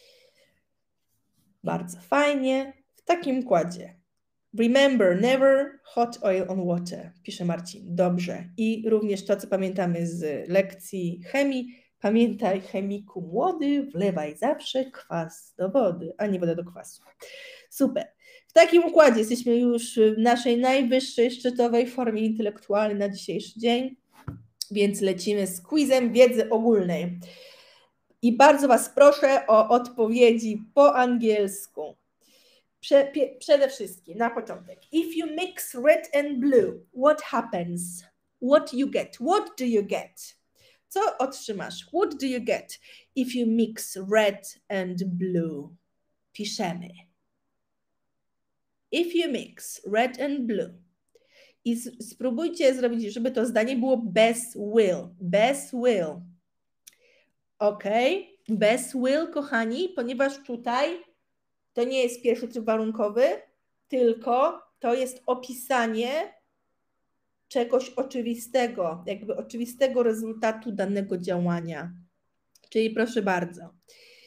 Bardzo fajnie. W takim układzie. Remember, never hot oil on water, pisze Marcin. Dobrze. I również to, co pamiętamy z lekcji chemii. Pamiętaj, chemiku młody, wlewaj zawsze kwas do wody, a nie wodę do kwasu. Super. W takim układzie jesteśmy już w naszej najwyższej, szczytowej formie intelektualnej na dzisiejszy dzień, więc lecimy z quizem wiedzy ogólnej. I bardzo Was proszę o odpowiedzi po angielsku. Przede wszystkim, na początek. If you mix red and blue, what happens? What you get? What do you get? Co otrzymasz? What do you get if you mix red and blue? Piszemy. If you mix red and blue. I spróbujcie zrobić, żeby to zdanie było bez will. Bez will. Ok? Bez will, kochani, ponieważ tutaj to nie jest pierwszy tryb warunkowy, tylko to jest opisanie czegoś oczywistego, jakby oczywistego rezultatu danego działania. Czyli proszę bardzo.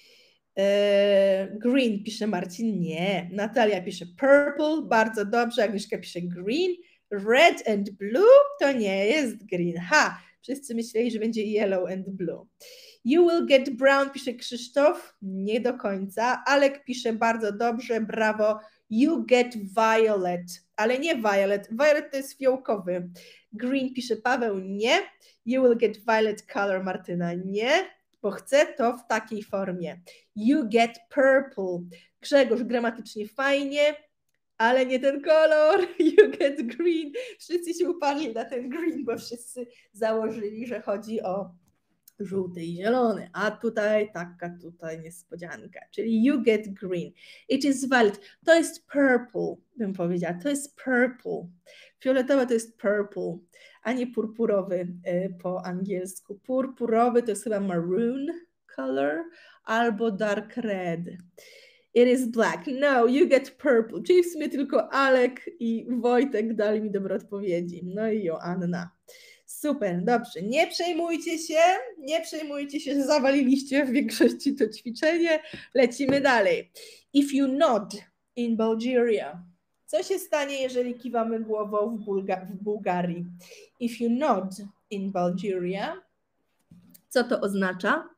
Green pisze Marcin, nie. Natalia pisze purple, bardzo dobrze. Agnieszka pisze green. Red and blue to nie jest green. Ha, wszyscy myśleli, że będzie yellow and blue. You will get brown, pisze Krzysztof, nie do końca. Alek pisze bardzo dobrze, brawo. You get violet, ale nie violet. Violet to jest fiołkowy. Green pisze Paweł, nie. You will get violet color, Martyna, nie. Bo chcę to w takiej formie. You get purple. Grzegorz, gramatycznie fajnie, ale nie ten kolor. You get green. Wszyscy się uparli na ten green, bo wszyscy założyli, że chodzi o żółty i zielony, a tutaj taka niespodzianka, czyli you get green. It is valid. To jest purple, bym powiedziała. To jest purple. Fioletowe to jest purple, a nie purpurowy po angielsku. Purpurowy to jest chyba maroon color albo dark red. It is black. No, you get purple. Czyli w sumie tylko Alek i Wojtek dali mi dobre odpowiedzi. No i Joanna. Super, dobrze. Nie przejmujcie się, że zawaliliście w większości to ćwiczenie. Lecimy dalej. If you nod in Bulgaria. Co się stanie, jeżeli kiwamy głową w Bułgarii? If you nod in Bulgaria. Co to oznacza?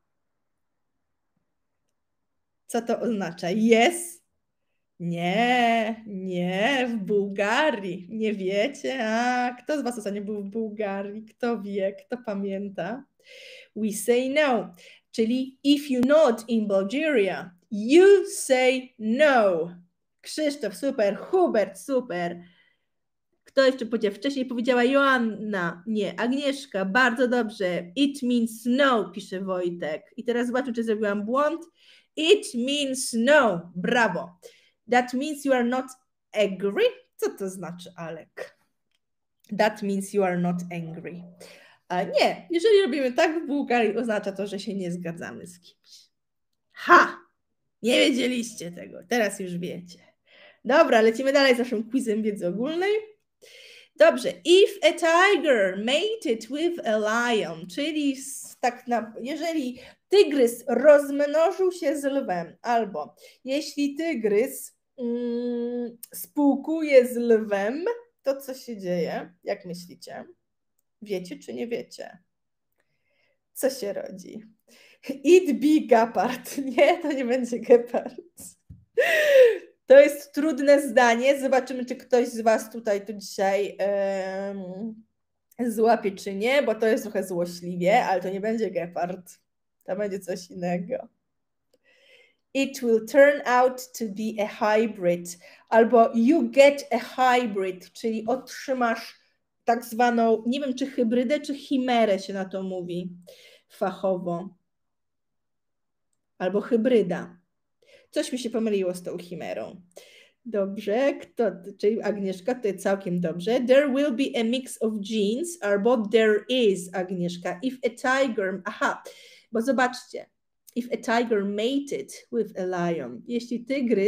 Co to oznacza? Yes? Nie, w Bułgarii. Nie wiecie? A kto z was ostatnio był w Bułgarii? Kto wie? Kto pamięta? We say no. Czyli if you nod in Bulgaria, you say no. Krzysztof, super. Hubert, super. Kto jeszcze powiedział? Wcześniej powiedziała Joanna. Nie. Agnieszka, bardzo dobrze. It means no, pisze Wojtek. I teraz zobaczmy, czy zrobiłam błąd. It means no. Brawo. That means you are not angry. Co to znaczy, Alek? That means you are not angry. A nie, jeżeli robimy tak w Bułgarii, oznacza to, że się nie zgadzamy z kimś. Ha! Nie wiedzieliście tego, teraz już wiecie. Dobra, lecimy dalej z naszym quizem wiedzy ogólnej. Dobrze, if a tiger mated with a lion, czyli jeżeli tygrys rozmnożył się z lwem, albo jeśli tygrys spółkuje z lwem, to co się dzieje? Jak myślicie? Wiecie czy nie wiecie? Co się rodzi? It be gepard. Nie, to nie będzie gepard. To jest trudne zdanie. Zobaczymy, czy ktoś z was tutaj to dzisiaj złapie, czy nie, bo to jest trochę złośliwie, ale to nie będzie gepard. To będzie coś innego. It will turn out to be a hybrid. Albo you get a hybrid, czyli otrzymasz tak zwaną, nie wiem, czy hybrydę, czy chimerę się na to mówi fachowo. Albo hybryda. Coś mi się pomyliło z tą chimerą. Dobrze, czyli Agnieszka, to jest całkiem dobrze. There will be a mix of genes, albo there is, Agnieszka. If a tiger, bo zobaczcie. If a tiger mated with a lion. Jeśli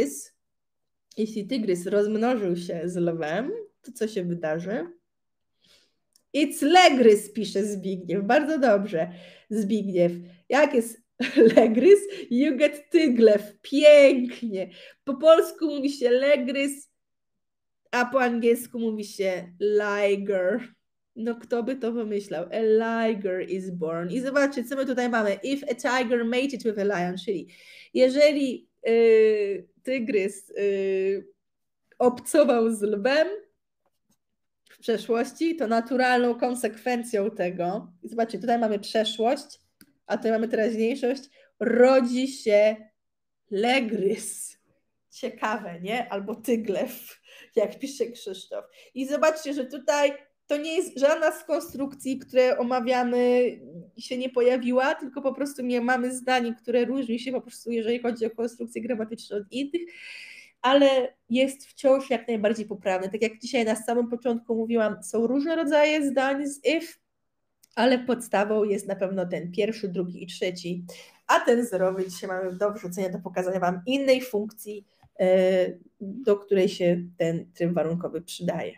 tygrys rozmnożył się z lwem, to co się wydarzy? It's legrys, pisze Zbigniew. Bardzo dobrze, Zbigniew. Jak jest legrys? You get tyglew. Pięknie. Po polsku mówi się legrys, a po angielsku mówi się liger. No kto by to pomyślał? A liger is born. I zobaczcie, co my tutaj mamy. If a tiger mated with a lion, czyli jeżeli tygrys obcował z lwem w przeszłości, to naturalną konsekwencją tego, i zobaczcie, tutaj mamy przeszłość, a tutaj mamy teraźniejszość, rodzi się legrys. Ciekawe, nie? Albo Tyglew, jak pisze Krzysztof. I zobaczcie, że tutaj to nie jest żadna z konstrukcji, które omawiamy, się nie pojawiła, tylko po prostu mamy zdanie, które różni się po prostu, jeżeli chodzi o konstrukcje gramatyczne od innych, ale jest wciąż jak najbardziej poprawne. Tak jak dzisiaj na samym początku mówiłam, są różne rodzaje zdań z if, ale podstawą jest na pewno ten pierwszy, drugi i trzeci, a ten zerowy dzisiaj mamy do wrzucenia, do pokazania Wam innej funkcji, do której się ten tryb warunkowy przydaje.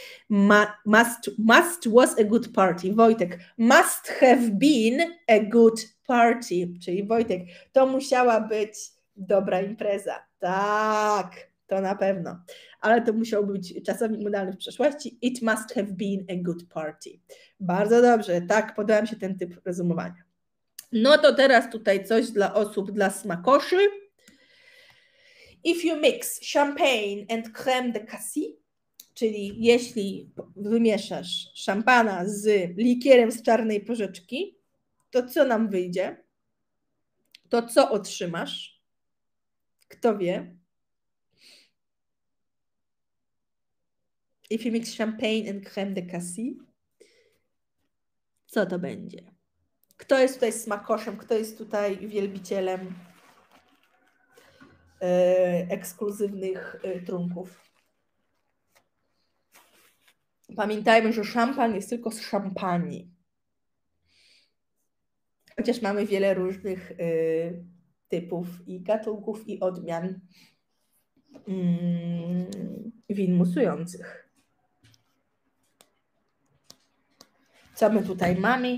Must was a good party. Wojtek, must have been a good party. Czyli Wojtek, to musiała być dobra impreza. Tak, to na pewno. Ale to musiał być czasownik modalny w przeszłości. It must have been a good party. Bardzo dobrze, tak, podałem się ten typ rozumowania. No to teraz tutaj coś dla osób, dla smakoszy. If you mix champagne and crème de cassis, czyli jeśli wymieszasz szampana z likierem z czarnej porzeczki, to co nam wyjdzie? To co otrzymasz? Kto wie? If you mix champagne and crème de cassis, co to będzie? Kto jest tutaj smakoszem? Kto jest tutaj wielbicielem ekskluzywnych trunków? Pamiętajmy, że szampan jest tylko z szampanii. Chociaż mamy wiele różnych typów i gatunków i odmian win musujących. Co my tutaj mamy?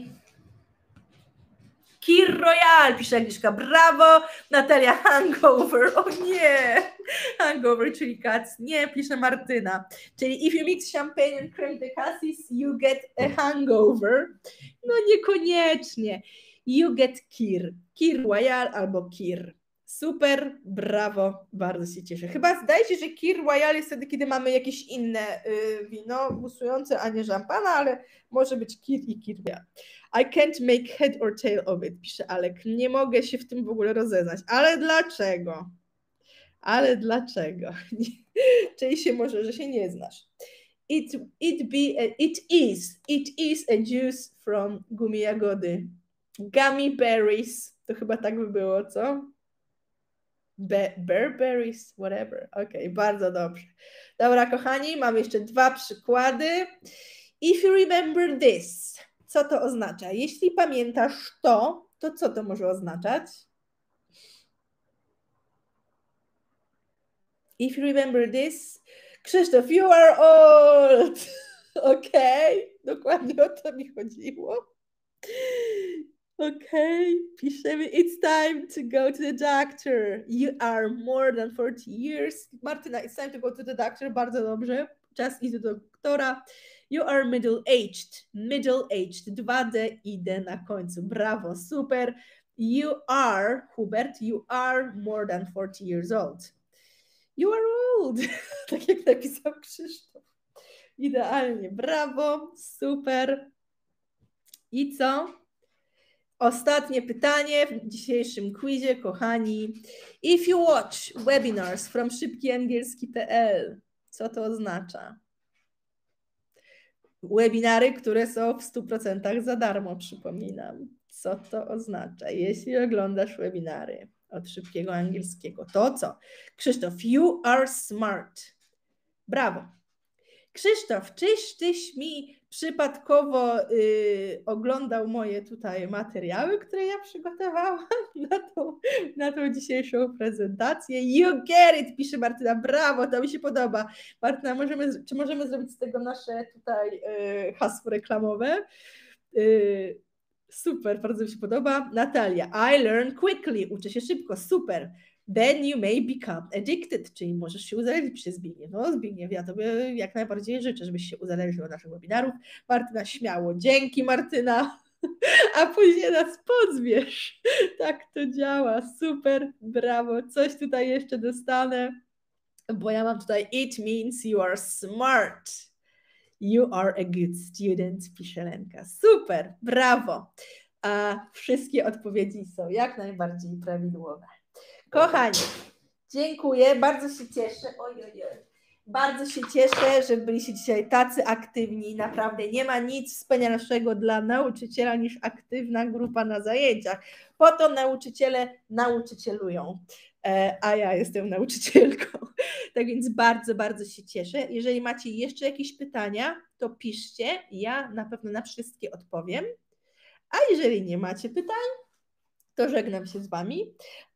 Kir Royal, pisze Agnieszka, brawo. Natalia, hangover, o nie. Hangover, czyli kac, nie, pisze Martyna. Czyli if you mix champagne and crème de cassis, you get a hangover. No niekoniecznie. You get Kir. Kir Royal albo Kir. Super, brawo, bardzo się cieszę. Chyba zdaje się, że Kir Royal jest wtedy, kiedy mamy jakieś inne wino musujące, a nie szampana, ale może być Kir i Kir Royal. I can't make head or tail of it, pisze Alek. Nie mogę się w tym w ogóle rozeznać. Ale dlaczego? Ale dlaczego? Czyli się może, że się nie znasz. It is a juice from gumi jagody. Gummy berries. To chyba tak by było, co? Bearberries, whatever. Okej, bardzo dobrze. Dobra, kochani, mam jeszcze 2 przykłady. If you remember this, co to oznacza? Jeśli pamiętasz to co to może oznaczać? If you remember this, Krzysztof, you are old. Okej, dokładnie o to mi chodziło. Okej, piszemy, it's time to go to the doctor. You are more than 40 years. Martyna, it's time to go to the doctor. Bardzo dobrze. Czas iść do doktora. You are middle-aged. Middle-aged. 2D, idę na końcu. Brawo, super. You are, Hubert, you are more than 40 years old. You are old. Tak jak napisał Krzysztof. Idealnie. Brawo, super. I co? Ostatnie pytanie w dzisiejszym quizie, kochani. If you watch webinars from szybkiangielski.pl, co to oznacza? Webinary, które są w 100% za darmo, przypominam. Co to oznacza? Jeśli oglądasz webinary od szybkiego angielskiego, to co? Krzysztof, you are smart. Brawo. Krzysztof, czyś mi przypadkowo oglądał moje tutaj materiały, które ja przygotowałam na tą dzisiejszą prezentację. You get it, pisze Martyna, brawo, to mi się podoba. Martyna, czy możemy zrobić z tego nasze tutaj hasło reklamowe? Super, bardzo mi się podoba. Natalia, I learn quickly, uczę się szybko, super. Then you may become addicted, czyli możesz się uzależnić przez Zbigniew. No Zbigniew, ja tobie jak najbardziej życzę, żebyś się uzależnił od naszych webinarów. Martyna, śmiało. Dzięki, Martyna. A później nas pozwiesz. Tak to działa. Super, brawo. Coś tutaj jeszcze dostanę, bo ja mam tutaj it means you are smart. You are a good student, pisze Lenka. Super, brawo. A wszystkie odpowiedzi są jak najbardziej prawidłowe. Kochani, Dziękuję, bardzo się cieszę. Bardzo się cieszę, że byliście dzisiaj tacy aktywni. Naprawdę nie ma nic wspanialszego dla nauczyciela niż aktywna grupa na zajęciach. Po to nauczyciele nauczycielują, a ja jestem nauczycielką. Tak więc bardzo, bardzo się cieszę. Jeżeli macie jeszcze jakieś pytania, to piszcie. Ja na pewno na wszystkie odpowiem. A jeżeli nie macie pytań, to żegnam się z Wami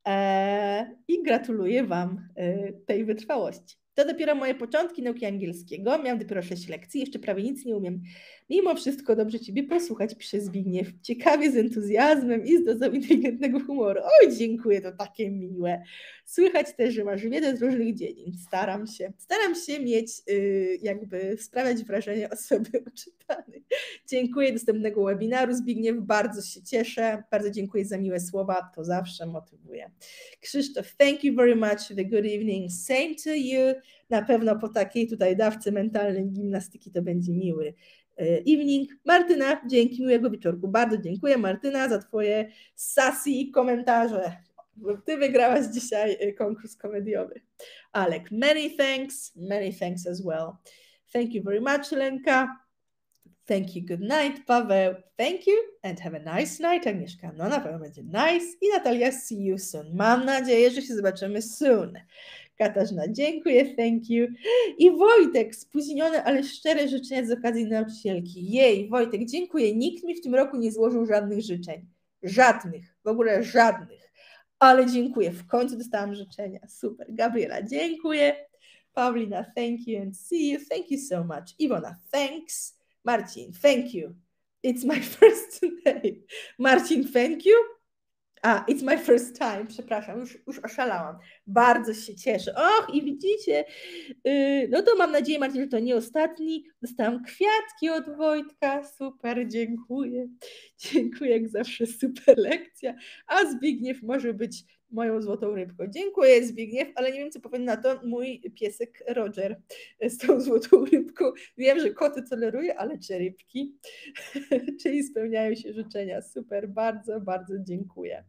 i gratuluję Wam tej wytrwałości. To dopiero moje początki nauki angielskiego. Miałam dopiero 6 lekcji, jeszcze prawie nic nie umiem. Mimo wszystko dobrze Ciebie posłuchać, pisze Zbigniew. Ciekawie, z entuzjazmem i z dozą inteligentnego humoru. Oj, dziękuję, to takie miłe. Słychać też, że masz wiedzę z różnych dziedzin. Staram się mieć, jakby sprawiać wrażenie osoby oczytanej. Dziękuję, dostępnego webinaru Zbigniew, bardzo się cieszę, bardzo dziękuję za miłe słowa, to zawsze motywuje. Krzysztof, thank you very much for the good evening, same to you. Na pewno po takiej tutaj dawce mentalnej gimnastyki to będzie miły evening. Martyna, dzięki, miłego wieczorku. Bardzo dziękuję Martyna za Twoje sassy komentarze. Ty wygrałaś dzisiaj konkurs komediowy. Alek, many thanks as well. Thank you very much, Lenka. Thank you, good night. Paweł, thank you and have a nice night. Agnieszka, no na pewno będzie nice. I Natalia, see you soon. Mam nadzieję, że się zobaczymy soon. Katarzyna, dziękuję, thank you. I Wojtek, spóźnione, ale szczere życzenia z okazji nauczycielki. Jej, Wojtek, dziękuję. Nikt mi w tym roku nie złożył żadnych życzeń. Żadnych, w ogóle żadnych. Ale dziękuję, w końcu dostałam życzenia. Super. Gabriela, dziękuję. Paulina, thank you and see you. Thank you so much. Iwona, thanks. Marcin, thank you. It's my first day. Marcin, thank you. It's my first time. Przepraszam, już oszalałam. Bardzo się cieszę. Och, i widzicie, no to mam nadzieję, Marcin, że to nie ostatni. Dostałam kwiatki od Wojtka. Super, dziękuję. Dziękuję, jak zawsze, super lekcja. A Zbigniew może być moją złotą rybką. Dziękuję, Zbigniew, ale nie wiem, co powiem na to mój piesek Roger z tą złotą rybką. Wiem, że koty toleruję, ale czy rybki? Czyli spełniają się życzenia. Super, bardzo, bardzo dziękuję.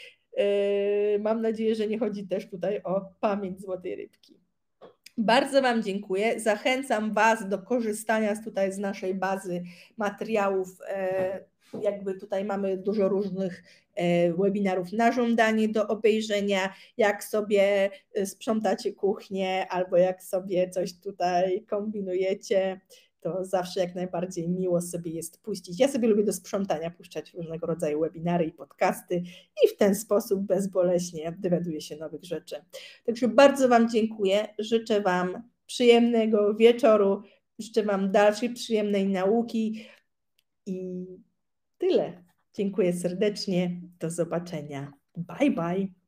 Mam nadzieję, że nie chodzi też tutaj o pamięć złotej rybki. Bardzo Wam dziękuję. Zachęcam Was do korzystania tutaj z naszej bazy materiałów. Jakby tutaj mamy dużo różnych webinarów na żądanie do obejrzenia, jak sobie sprzątacie kuchnię albo jak sobie coś tutaj kombinujecie, to zawsze jak najbardziej miło sobie jest puścić. Ja sobie lubię do sprzątania puszczać różnego rodzaju webinary i podcasty i w ten sposób bezboleśnie dowiaduję się nowych rzeczy. Także bardzo Wam dziękuję. Życzę Wam przyjemnego wieczoru, życzę Wam dalszej przyjemnej nauki i tyle. Dziękuję serdecznie. Do zobaczenia. Bye, bye.